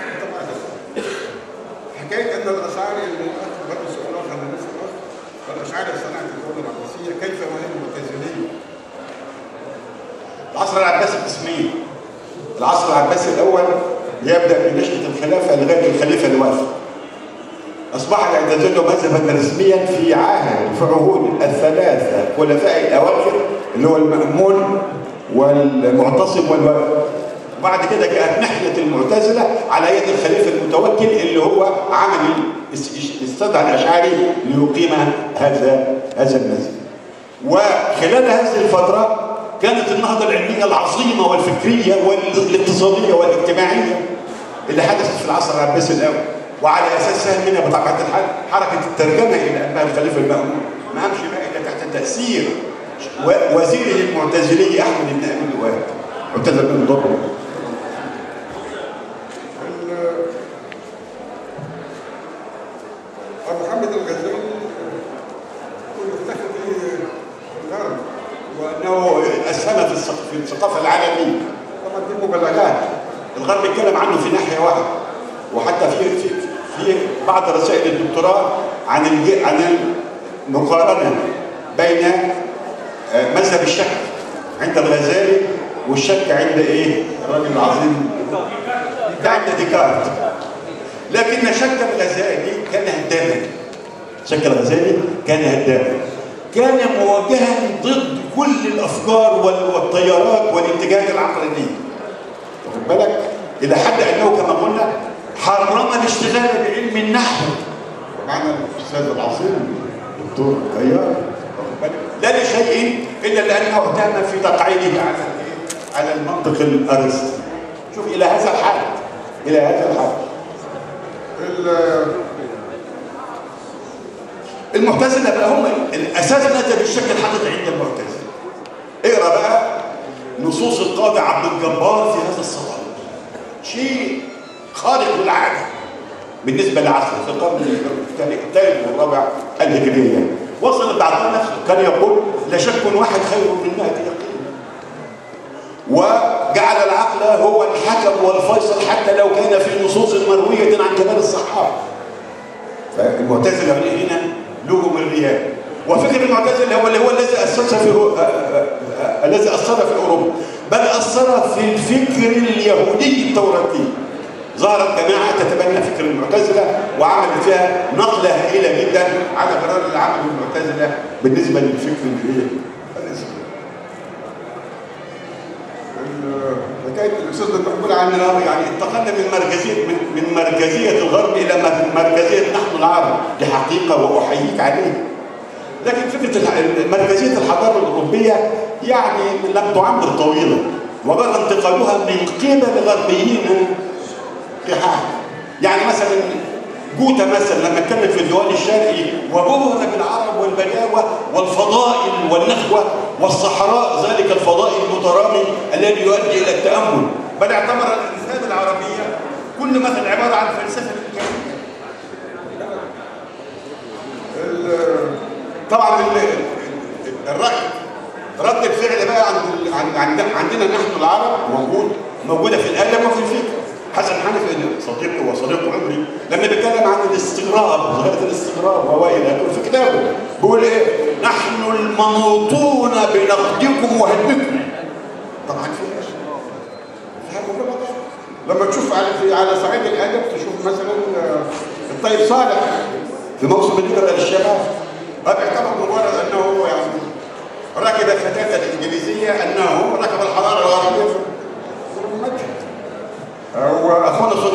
K: حكايه ان الاشاعره اللي برضه سؤال اخر عن نفس الوقت، فالاشاعره صنعت الدوله العباسيه كيف وهي المعتزليه؟
D: العصر العباسي قسمين. العصر العباسي الاول يبدا بنشأة الخلافه لغايه الخليفه الوافد. اصبح الاعتزال مذهبا رسميا في عهد في عهود الثلاثه خلفاء الاواخر اللي هو المأمون والمعتصم والوافد. وبعد كده جاءت ناحيه المعتزله على يد الخليفه المتوكل اللي هو عمل استدعى الاشعري ليقيم هذا هذا المذهب. وخلال هذه الفتره كانت النهضه العلميه العظيمه والفكريه والاقتصاديه والاجتماعيه اللي حدثت في العصر العباسي الاول، وعلى اساسها منها بطبيعه الحال حركه الترجمه الى انباء الخليفه المأمون ما قامش بقى الا تحت تاثير وزيره المعتزلي احمد بن ابي الوهاب معتزل بن ضرب.
K: محمد الغزالي يفتخر به الغرب
D: وانه اسهم في الثقافه العالميه. طبعا دي مبالغات، الغرب اتكلم عنه في ناحيه واحده، وحتى في في في بعض رسائل الدكتوراه عن عن المقارنه بين مذهب الشك عند الغزالي والشك عند ايه؟ الراجل العظيم ده عند ديكارت. لكن شك الغزالي كان هداما. شك الغزالي كان هداما. كان موجها ضد كل الافكار والتيارات والاتجاهات العقلانيه. واخد بالك؟ الى حد انه كما قلنا حرم الاشتغال بعلم النحو.
K: ومعنا الاستاذ العظيم
D: الدكتور غيار لا لشيء الا لانه اهتم في تقعيده على على المنطق الارسطي. شوف الى هذا الحد الى هذا الحد. المعتزله بقى هم الاساس نزل الشك الحقيقي عند المعتزله. اقرا بقى نصوص القاضي عبد الجبار في هذا الصدد. شيء خارق للعاده بالنسبه لعصره في القرن الثالث والرابع الهجريه. وصل بعض نفسه كان يقول لا شك واحد خير من مائة يقين. وجعل العقل هو الحكم والفيصل حتى لو كان في نصوص مرويه عن كبار الصحابه. فالمعتزله هنا لهم الرياء. وفكر المعتزله هو اللي هو الذي اسس في الذي اثر في اوروبا، بل اثر في الفكر اليهودي التوراتي. ظهرت جماعه تتبنى فكر المعتزله وعملت فيها نقله هائله جدا على غرار اللي عمله المعتزله بالنسبه للفكر الاسلامي.
K: حكايه الاستاذ المقبول عنها
D: يعني انتقلنا من مركزيه من, من مركزيه الغرب الى مركزيه نحن العرب، دي حقيقه واحييك عليها. لكن فكره مركزيه الحضاره الاوروبيه يعني لم تعمر طويلا، وبقى انتقالها من قبل غربيين قحاح. يعني مثلا جوتا مثلا لما اتكلم في الديوان الشرقي وبهر بالعرب والبداوه والفضائل والنخوه والصحراء، ذلك الفضائل المترامي الذي يؤدي الى التامل، بل اعتبر الانسان العربيه كل مثل عباره عن فلسفه الكونيه. طبعا الراي رد الفعل بقى عند عندنا نحن العرب موجود موجوده في الادب وفي الفكر. حسن حنفي صديقي وصديق عمري لما بيتكلم عن الاستغراب ظاهره الاستغراب والى اخره في كتابه بيقول ايه؟ نحن المنوطون بنقدكم وهدمكم. طبعا في
K: لما تشوف على على صعيد الادب تشوف مثلا الطيب صالح
D: في موسم الهجره للشباب بيعتبر مجرد انه يعني ركب الفتاه الانجليزيه انه ركب الحضاره الغربيه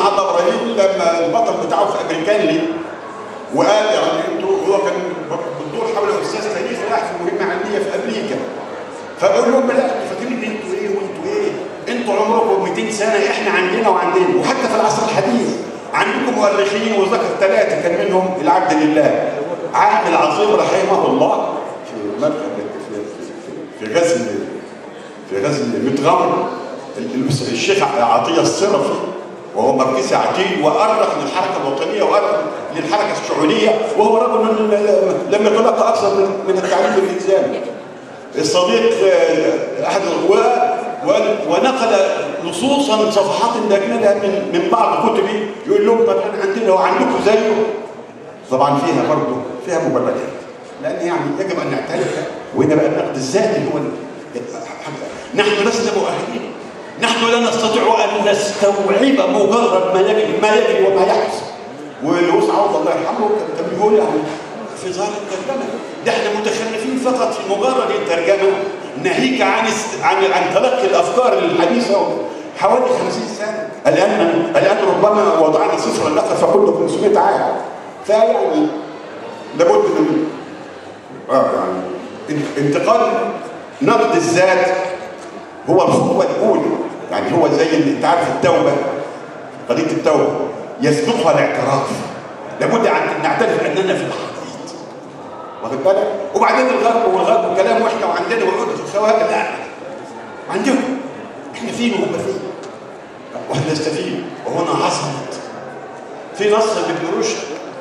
D: محمد ابراهيم لما البطل بتاعه في امريكان لي وقال يعني انتوا هو كان بتدور حول استاذ تاريخ راح في مهمه علميه في امريكا، فبقول لهم لا انتوا فاكرين انتوا ايه وانتوا ايه؟ انتوا عمركم مئتين سنه، احنا عندنا وعندنا، وحتى في العصر الحديث عندكم مؤرخين وذكر ثلاثه كان منهم العبد لله عالم العظيم رحمه الله في في في غزل في غزل متغمر الشيخ عطيه الصرفي وهو مركزي عتيد وارخ للحركه الوطنيه وارخ للحركه الشعونيه، وهو رجل لم يتلقى اكثر من التعليم الالزامي. الصديق احد ونقل نصوصا صفحات نجملها من من بعض كتبي يقول لهم طب احنا عندنا وعندكم زيه. طبعا فيها برضه فيها مبالغات، لان يعني يجب ان نعترف، وهنا بقى النقد الذاتي هو نحن لسنا مؤهلين، نحن لا نستطيع ان نستوعب مجرد ما يجري ما يجري وما يحدث. ولوس عوض الله يرحمه كان بيقول يعني في ظاهر الترجمه ده احنا متخلفين فقط في مجرد الترجمه، ناهيك عن عن عن تلقي الافكار الحديثه حوالي خمسين سنه. الان الان ربما وضعنا صفر النقل فكل خمسمائة عام. فيعني لابد من اه يعني انتقال نقد الذات هو الخطوه الاولى. يعني هو زي اللي انت عارف التوبه، قضيه التوبه يسبقها الاعتراف. لابد ان نعترف اننا في الحضيض، واخد بالك؟ وبعدين الغرب والغرب كلام واحنا وعندنا وعقده الخواجه لا عندهم، احنا فين وهم فين؟ واحنا نستفيد. وهنا حصلت في نص لابن رشد،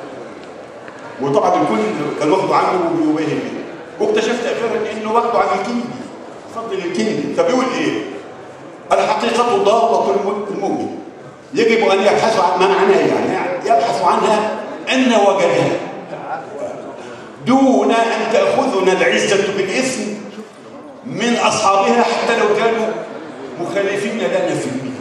D: وطبعا الكل كان واخده عنه وبيباهي بيه، واكتشفت اخيرا انه واخده عن الكندي، فضل الكندي. فبيقول ايه؟ الحقيقه ضابط المؤمن يجب ان يبحث عن ما معناها، يعني يبحث عنها ان وجدها دون ان تاخذنا العزه بالاثم من اصحابها حتى لو كانوا مخالفين لنا في الميزان.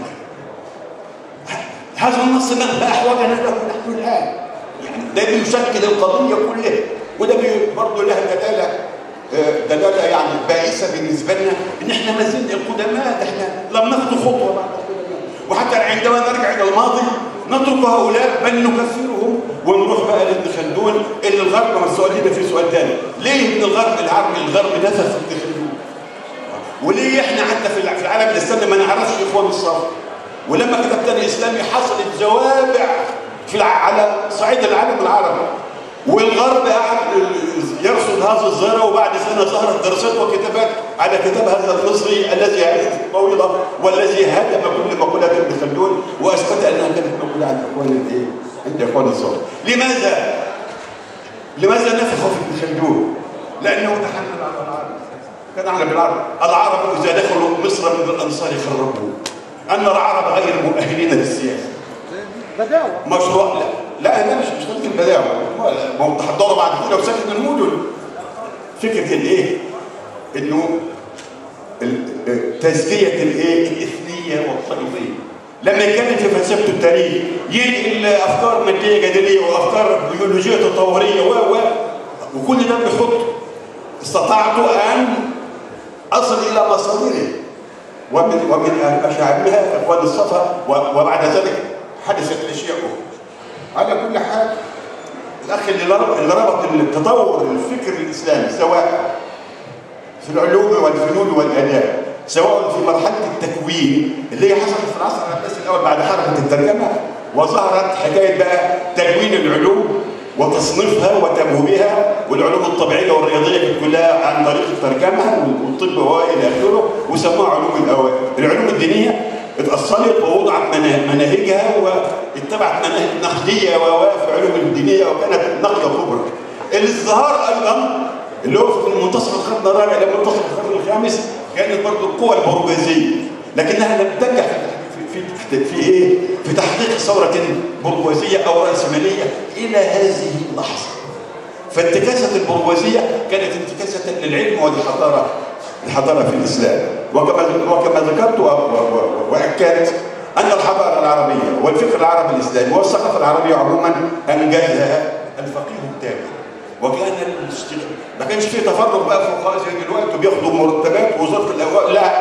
D: هذا النص ما احوجنا له نحن الان، يعني ده بيشكل القضيه كلها، وده برضه لها دلاله دلاله يعني بائسه بالنسبه لنا ان احنا ما زلنا القدماء، احنا لم نخطو خطوه بعد القدماء، وحتى عندما نرجع الى الماضي نترك هؤلاء بل نكفرهم ونروح بقى لابن خلدون اللي الغرب. ما السؤال هنا في سؤال ثاني، ليه ابن الغرب العربي الغرب نفذ ابن خلدون؟ وليه احنا حتى في العالم الاسلامي ما نعرفش اخوان الصف؟ ولما كتبت الاسلامي حصلت زوابع في على صعيد العالم العربي، والغرب قاعد يرصد هذه الظاهره، وبعد سنه ظهرت دراسات وكتابات على كتاب هذا المصري الذي عرف طويله والذي هدم كل مقولات ابن خلدون واثبت انها كانت مقوله عند اخوان الايه؟ عند اخوان الظاهر. لماذا؟ لماذا نفخوا في ابن خلدون؟ لانه تحمل على العرب، كان على بالعرب، العرب اذا دخلوا مصر من الانصار خربوه، ان العرب غير مؤهلين للسياسه.
E: بداوه
D: مشروع لا لا انا مش مش قصدي البداوه، ما هو تحضروا بعد كده وسكن المدن. فكره الايه؟ انه تزكيه الايه؟ الاثنيه والطائفيه. لما يتكلم في فلسفه التاريخ ينقل افكار ماديه جدليه وافكار بيولوجيه تطوريه و و وكل ده بيحط. استطعت ان اصل الى مصادره ومن ومن اشاعرها اخوان الصفا، وبعد ذلك حدثت اشياء اخرى. على كل حال الاخ اللي ربط التطور الفكر الاسلامي سواء في العلوم والفنون والاداب، سواء في مرحله التكوين اللي هي حصلت في العصر العباسي الاول بعد حركه الترجمه، وظهرت حكايه بقى تكوين العلوم وتصنيفها وتبويبها، والعلوم الطبيعيه والرياضيه كلها عن طريق الترجمه والطب والى اخره، وسموها علوم الاوائل. العلوم الدينيه اتأصلت ووضعت مناهجها واتبعت مناهج نقديه في علوم الدينيه، وكانت نقله كبرى. الازدهار ايضا اللي هو في منتصف القرن الرابع الى منتصف القرن الخامس كانت برضه القوى البرجوازيه، لكنها لم تنجح في في في ايه؟ في تحقيق ثوره برجوازيه او راسماليه الى هذه اللحظه. فانتكاسه البرجوازيه كانت انتكاسه للعلم والحضاره، الحضاره في الاسلام. وكما وكما ذكرت واكدت ان الحضاره العربيه والفكر العربي الاسلامي والثقافه العربيه عموما انجزها الفقيه التابع. وكان ما كانش فيه تفرق بقى فقهاء زي دلوقتي وبياخدوا مرتبات وزاره الاوقاف، لا،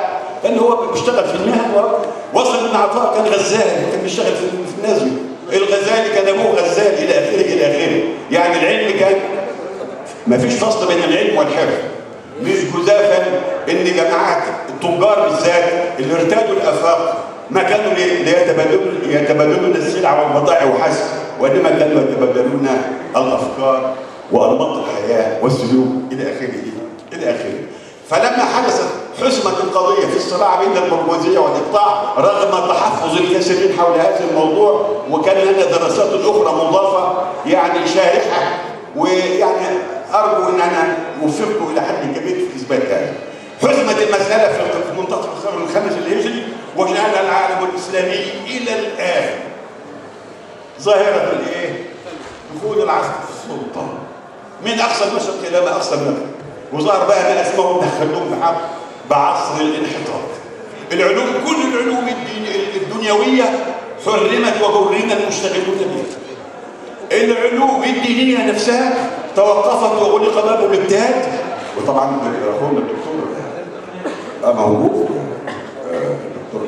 D: لان هو بيشتغل في المهن. وصل ان عطاء كان غزالي، كان بيشتغل في النازل، الغزالي كان ابوه غزال الى اخره الى اخره. يعني العلم كان ما فيش فصل بين العلم والحرف. مش جزافا ان جماعات التجار بالذات اللي ارتادوا الافاق ما كانوا ليتبادلوا يتبادلون السلع والبضائع وحسب، وانما كانوا يتبادلون الافكار وانماط الحياه والسلوك الى اخره الى اخره. فلما حدثت حسمت القضيه في الصراع بين البرجوازيه والاقطاع رغم تحفظ الكثيرين حول هذا الموضوع، وكان لنا دراسات اخرى مضافه يعني شارحه، ويعني ارجو ان انا وفقت الى حد كبير في اثبات هذا. حسمت المساله في منتصف القرن الخامس الهجري، وجعل العالم الاسلامي الى الان ظاهره الايه؟ دخول العصر في السلطه من اقصى المشرق الى ما اقصى المغرب، وظهر بقى ما اسمهم دخلوهم بحق بعصر الانحطاط. العلوم كل العلوم الدنيويه حرمت وجرنا المشتغلون بها. العلوم الدينيه نفسها توقفت وغلق باب الاجتهاد. وطبعا اخونا الدكتور اه موجود الدكتور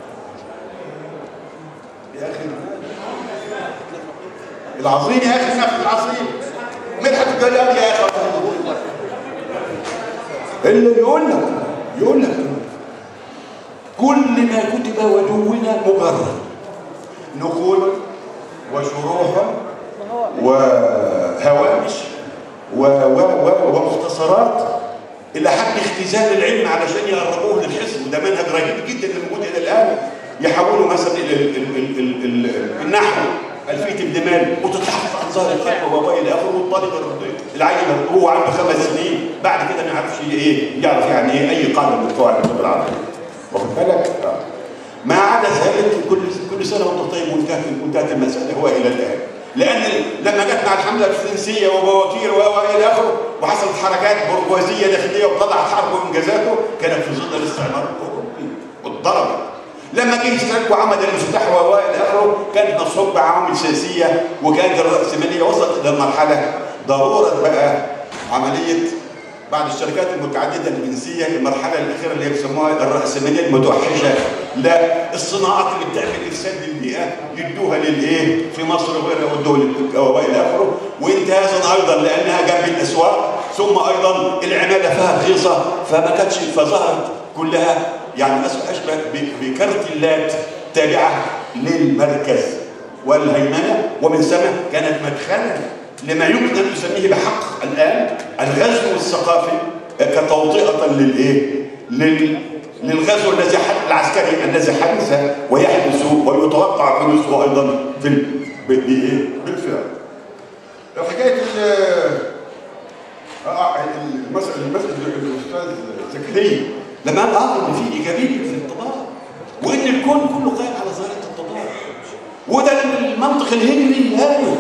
D: يا اخي العظيم يا اخي نفس العظيم مدحت الجلال يا اخي اللي يقول لك يقول لك كل ما كتب ودون مجرد نقول وشروح وهوامش ومختصرات الى حد اختزال العلم علشان يقربوه للحزب. وده منهج رهيب جدا اللي موجود الى الان. يحولوا مثلا النحو الفيه ابن مالك وتتحفظ عن ظهر الخلق وبابا الى اخره، والطالب العيل هو عنده خمس سنين بعد كده ما يعرفش ايه يعرف يعني ايه اي قاعده من قواعد اللغه العربيه. واخد بالك؟ ما عدا ذلك كل كل سنه وانت طيب وانتهت المساله هو الى الان. لان لما جت مع الحمله الفرنسيه وبواكير والى اخره وحصلت حركات برجوازيه داخليه وطلعت حرب وانجازاته كانت في ظل الاستعمار الاوروبي واتضربت. لما جه يشترك وعمل الانفتاح والى اخره كانت مصحوب بعوامل سياسيه وكانت الراسماليه وصلت الى مرحله ضروره بقى عمليه بعد الشركات المتعدده الجنسيه المرحله الاخيره اللي بيسموها الراسماليه المتوحشه. لا الصناعات اللي بتعمل افساد للبيئه يدوها للايه؟ في مصر وغيرها والدول والى اخره، وانتهازا ايضا لانها جنب الاسواق، ثم ايضا العماله فيها رخيصه فما كانتش فظهرت كلها يعني اشبه بكرتلات تابعه للمركز والهيمنه، ومن ثم كانت مدخلا لما يمكن ان نسميه بحق الان الغزو الثقافي كتوطئه للايه؟ لل للغزو الذي العسكري الذي حدث ويحدث ويتوقع حدوثه ايضا في بايه؟ بالفعل. حكايه المسألة المسألة الاستاذ زكريا لما قال اه ان في ايجابيه في التضارب وان الكون كله قائم على ظاهره التضارب، وده المنطق الهجري هاله.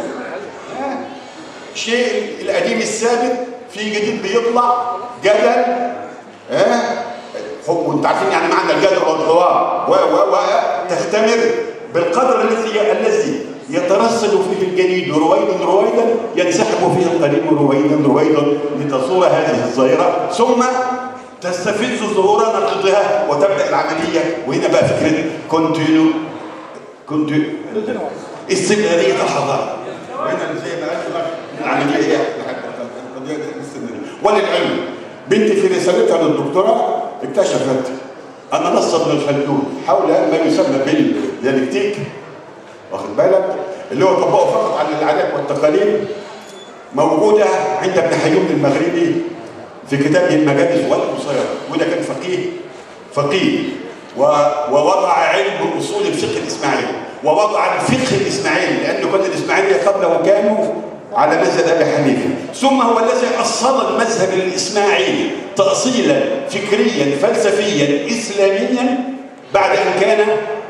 D: الشيء القديم الثابت في جديد بيطلع جدل ها وانتم عارفين يعني معنى الجدل والحوار وتستمر بالقدر الذي الذي يترسل فيه الجديد رويدا رويدا ينسحب فيه القديم رويدا رويدا لتصور هذه الظاهره ثم تستفز ظهورا نقضها وتبدا العمليه. وهنا بقى فكره كونتينيو كونتينيو استمراريه الحضاره. وهنا زي ما قال العمليه هي القضيه الاستمراريه. وللعلم بنتي في رسالتها للدكتوراه اكتشفت ان نص ابن خلدون حول ما يسمى بالديالكتيك واخد بالك اللي هو طبقه فقط على العادات والتقاليد موجوده عند ابن حيون المغربي في كتابه المجالس والقصيرة، وده كان فقيه فقيه ووضع علم اصول الفقه الاسماعيلي ووضع الفقه الاسماعيلي لانه كان الاسماعيليه قبله كانوا على مذهب ابي حنيفه، ثم هو الذي اصل المذهب الاسماعيلي تاصيلا فكريا فلسفيا اسلاميا بعد ان كان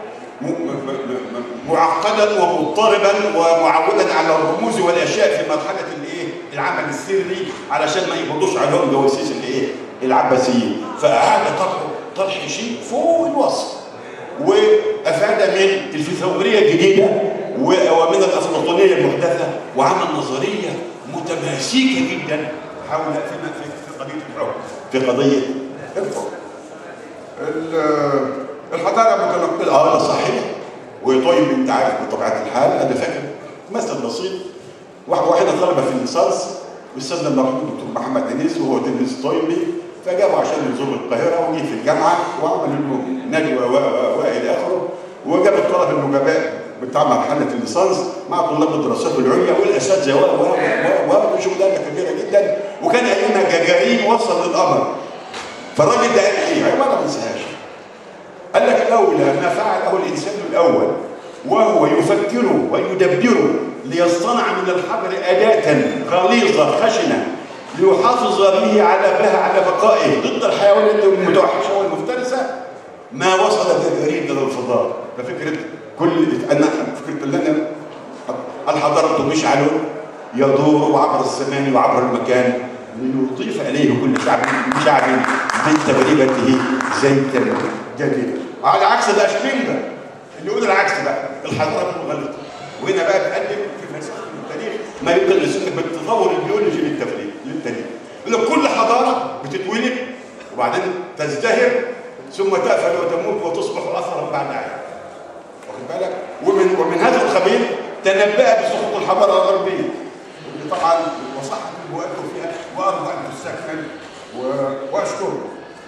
D: معقدا ومضطربا ومعودا على الرموز والاشياء في مرحله الايه؟ العمل السري علشان ما يقبضوش عليهم جواسيس الايه؟ العباسيين، فاعاد طرح طرح شيء فوق الوصف وافاد من الفيثاغوريه الجديده ومن الافلاطونيه المحدثه وعمل نظريه متماسكه جدا حول في قضيه الحكم في قضيه الحكم. الحضاره متنقله. اه صحيح. وطيب انت عارف بطبيعه الحال، انا فاكر مثل بسيط، واحد واحده طلبه في الليسانس، استاذنا المرحوم الدكتور محمد انيس وهو تلميذ طيبي، فجابوا عشان يزور القاهره وجي في الجامعه وعملوا له ندوه والى اخره، وجاب الطلبه النجباء بتاع مرحله الليسانس مع طلاب الدراسات العليا والاساتذه و شغلانه كبيره جدا، وكان ايامها جاجارين وصل للقمر. فالراجل ده قال ايه؟ عباره ما انساهاش. قال لك لولا ما فعله الانسان الاول وهو يفكر ويدبر ليصطنع من الحجر اداه غليظه خشنه ليحافظ به على بها على بقائه ضد الحيوانات المتوحشه والمفترسه، ما وصل جاجارين الى الفضاء. ففكره كل انا فكره ان انا الحضاره مشعل يدور عبر الزمان وعبر المكان ليضيف اليه كل شعب شعب من تجربته زيتا جديدا. على عكس الاشبينجر اللي يقول العكس بقى، الحضاره مغلطه. وهنا بقى بقدم في فلسفه التاريخ ما يمكن لسنك بالتطور البيولوجي للتاريخ للتاريخ. يقول كل حضاره بتتولد وبعدين تزدهر ثم تقفل وتموت وتصبح اثرا بعد عام. واخد بالك؟ ومن ومن هذا القبيل تنبأ بسقوط الحضاره الغربيه. واللي طبعا وصحت بوقته فيها وارجو ان تستكمل واشكره.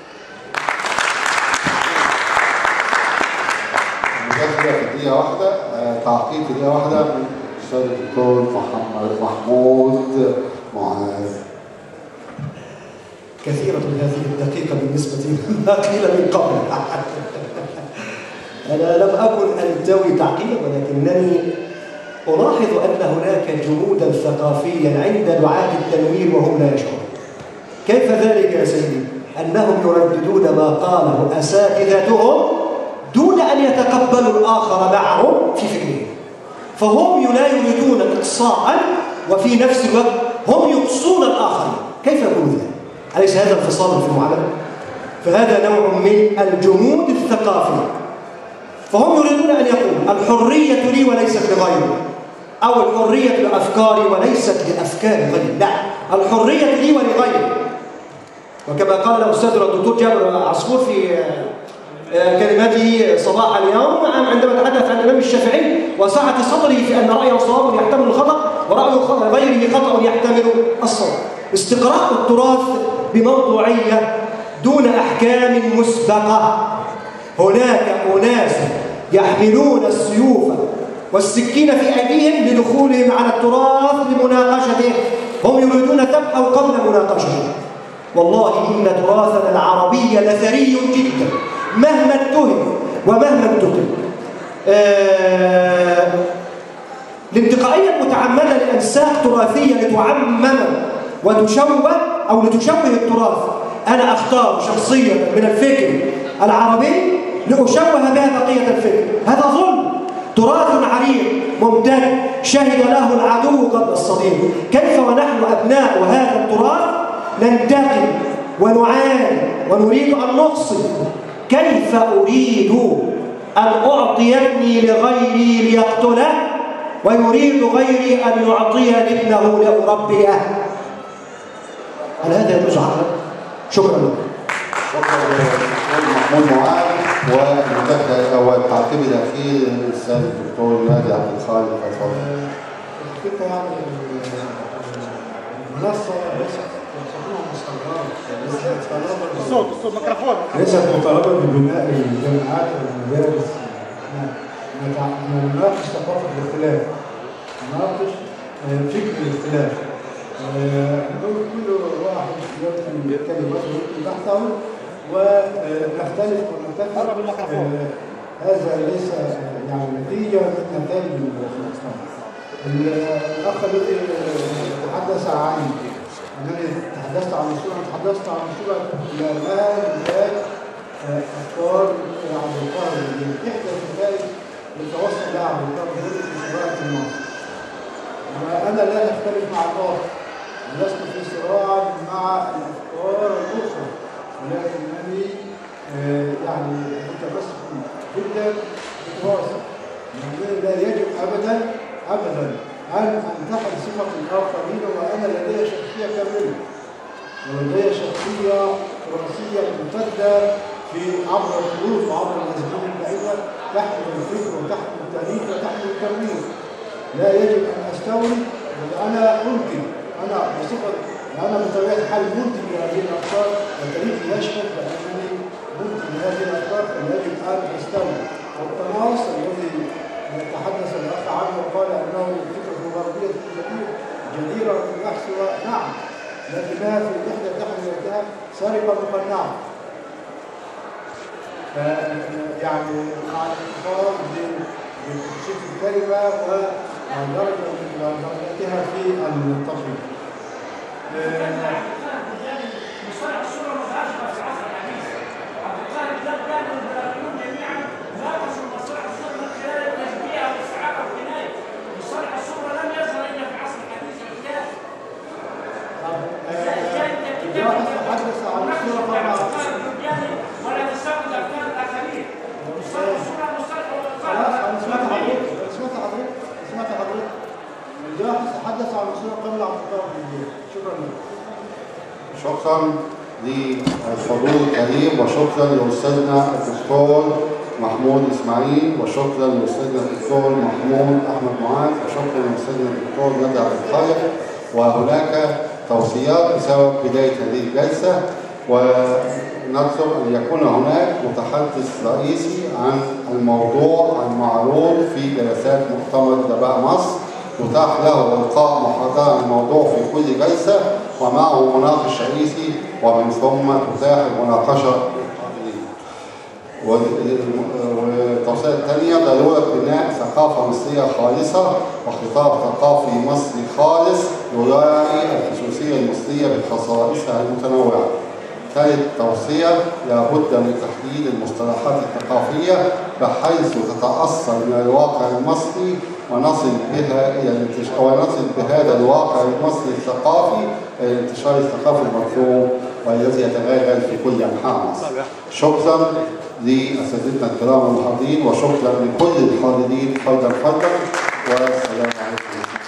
A: مجازفة في دقيقة واحدة، تعقيب في دقيقة واحدة من الأستاذ الدكتور محمد محمود معاذ.
B: كثيرة هذه الدقيقة بالنسبة لما قيل من قبل. أنا لم أكن أنتوي تعقيبا، ولكنني ألاحظ أن هناك جمودا ثقافيا عند دعاة التنوير وهم لا يشعرون. كيف ذلك يا سيدي؟ أنهم يرددون ما قاله أساتذتهم دون أن يتقبلوا الآخر معهم في فكرهم. فهم لا يريدون إقصاء وفي نفس الوقت هم يقصون الآخرين. كيف يكون ذلك؟ أليس هذا انفصال في المعاملة؟ فهذا نوع من الجمود الثقافي. فهم يريدون أن يقولوا الحرية لي وليست لغيري، أو الحرية لأفكاري وليست لأفكار غيري. لا، الحرية لي ولغيري. وكما قال الأستاذ الدكتور جابر عصفور في كلمته صباح اليوم عندما تحدث عن الإمام الشافعي وسعة صدره في أن رأيه صواب يحتمل الخطأ ورأي غيره خطأ يحتمل الصواب. استقراء التراث بموضوعية دون أحكام مسبقة. هناك أناس يحملون السيوف والسكين في أيديهم لدخولهم على التراث لمناقشته. هم يريدون ذبحه قبل مناقشته. والله إن تراثنا العربي لثري جدا مهما اتهم ومهما انتقد. آه الانتقائية المتعمدة لأنساق تراثية لتعمم وتشوه أو لتشوه التراث. أنا أختار شخصية من الفكر العربي لأشوه بها بقية الفكر. هذا ظلم. تراث عريق ممتد شهد له العدو قبل الصديق. كيف ونحن أبناء هذا التراث ننتقم ونعاني ونريد أن نقصد؟ كيف أريد أن أعطي ابني لغيري ليقتله ويريد غيري أن يعطي ابنه لأربيه؟ هل هذا يجوز عقلا؟ شكرا لك.
A: شكرا للدكتور محمود معاذ. والمداخلة والتعقيب الأخير للأستاذ الدكتور نادي عبد الخالق. تفضل.
E: الفكرة يعني المنصة ليست الصوت الصوت ميكروفون ليست مطالبة ببناء الجامعات والمدارس. نناقش ثقافة الاختلاف، نناقش فكر الاختلاف. كل واحد يلقي كلمته ويلقي بحثه ونختلف ونتفق. هذا ليس يعني نتيجة من نتائج المجتمع. الأخ الذي تحدث عن أنني تحدثت عن الصورة تحدثت عن الصورة لأنها نتاج أفكار عبد القاهر اللي إحدى النتائج اللي توصل لها عبد القاهر في صراع مصر. وأنا لا أختلف مع الآخر، لست في صراع مع الأفكار الأخرى، ولكنني يعني متمسك جدا بالتراث. لا يجب أبدا أبدا أن أنتحل صفة الآخرين وأنا لدي شخصية كاملة ولدي شخصية تراثية ممتدة في عبر الخلود وعبر الازمان البعيده تحمل الفكر وتحمل التاريخ وتحمل التنوير. لا يجب ان استورد وانا انتج، انا بصفه انا بطبيعه الحال منتج لهذه الافكار وتاريخي يشهد بانني منتج لهذه الافكار، فيجب ان استورد. والتناص الذي يتحدث الاخ عنه وقال انه فكره غربيه كبيره جديره بالبحث، نعم، لكنها في احدى تحدياتها سرقه مقنعه. يعني مع الاتصال بتشكيل الكلمه ودرجه درجتها في التطبيق.
L: مصطلح الصوره متعاقبه في العصر الحديث. عبد القاهر الكتاب كان البلاغيون جميعا ناقشوا مصطلح الصوره من خلال التشبيه او الاستعاره والكنايه. مصطلح الصوره لم يظهر الا في العصر الحديث في الكتاب.
E: تحدث عن الصوره
L: ولا تستخدم افكار الاخرين. مصطلح الصوره مصطلح
E: خلاص انا سمعت حضرتك سمعت حضرتك سمعت حضرتك الجاحظ تحدث عن الصوره قبل عبد القاهر بالليل. شكرا لك.
A: شكرا للحضور الكريم، وشكرا لاستاذنا الدكتور محمود اسماعيل، وشكرا لاستاذنا الدكتور محمود احمد معاذ، وشكرا لاستاذنا الدكتور ندى عبد الخالق. وهناك توصيات بسبب بدايه هذه الجلسه، ونرجو ان يكون هناك متحدث رئيسي عن الموضوع المعروض في جلسات مؤتمر ادباء مصر، يتاح له القاء محاضره عن الموضوع في كل جلسه ومعه مناقش رئيسي، ومن ثم تتاح المناقشه للحاضرين. والتوصيه الثانيه ضروره بناء ثقافه مصريه خالصه وخطاب ثقافي مصري خالص يراعي الخصوصيه المصريه بخصائصها المتنوعه. ثالث توصيه لابد من تحديد المصطلحات الثقافيه بحيث تتاثر من الواقع المصري ونصل بها الى الانتشار ونصل بهذا الواقع المصري الثقافي الى الانتشار الثقافي المطلوب والذي يتغلغل في كل انحاء مصر. شكرا لاساتذتنا الكرام المحاضرين، وشكرا لكل الحاضرين فردا فردا، والسلام عليكم.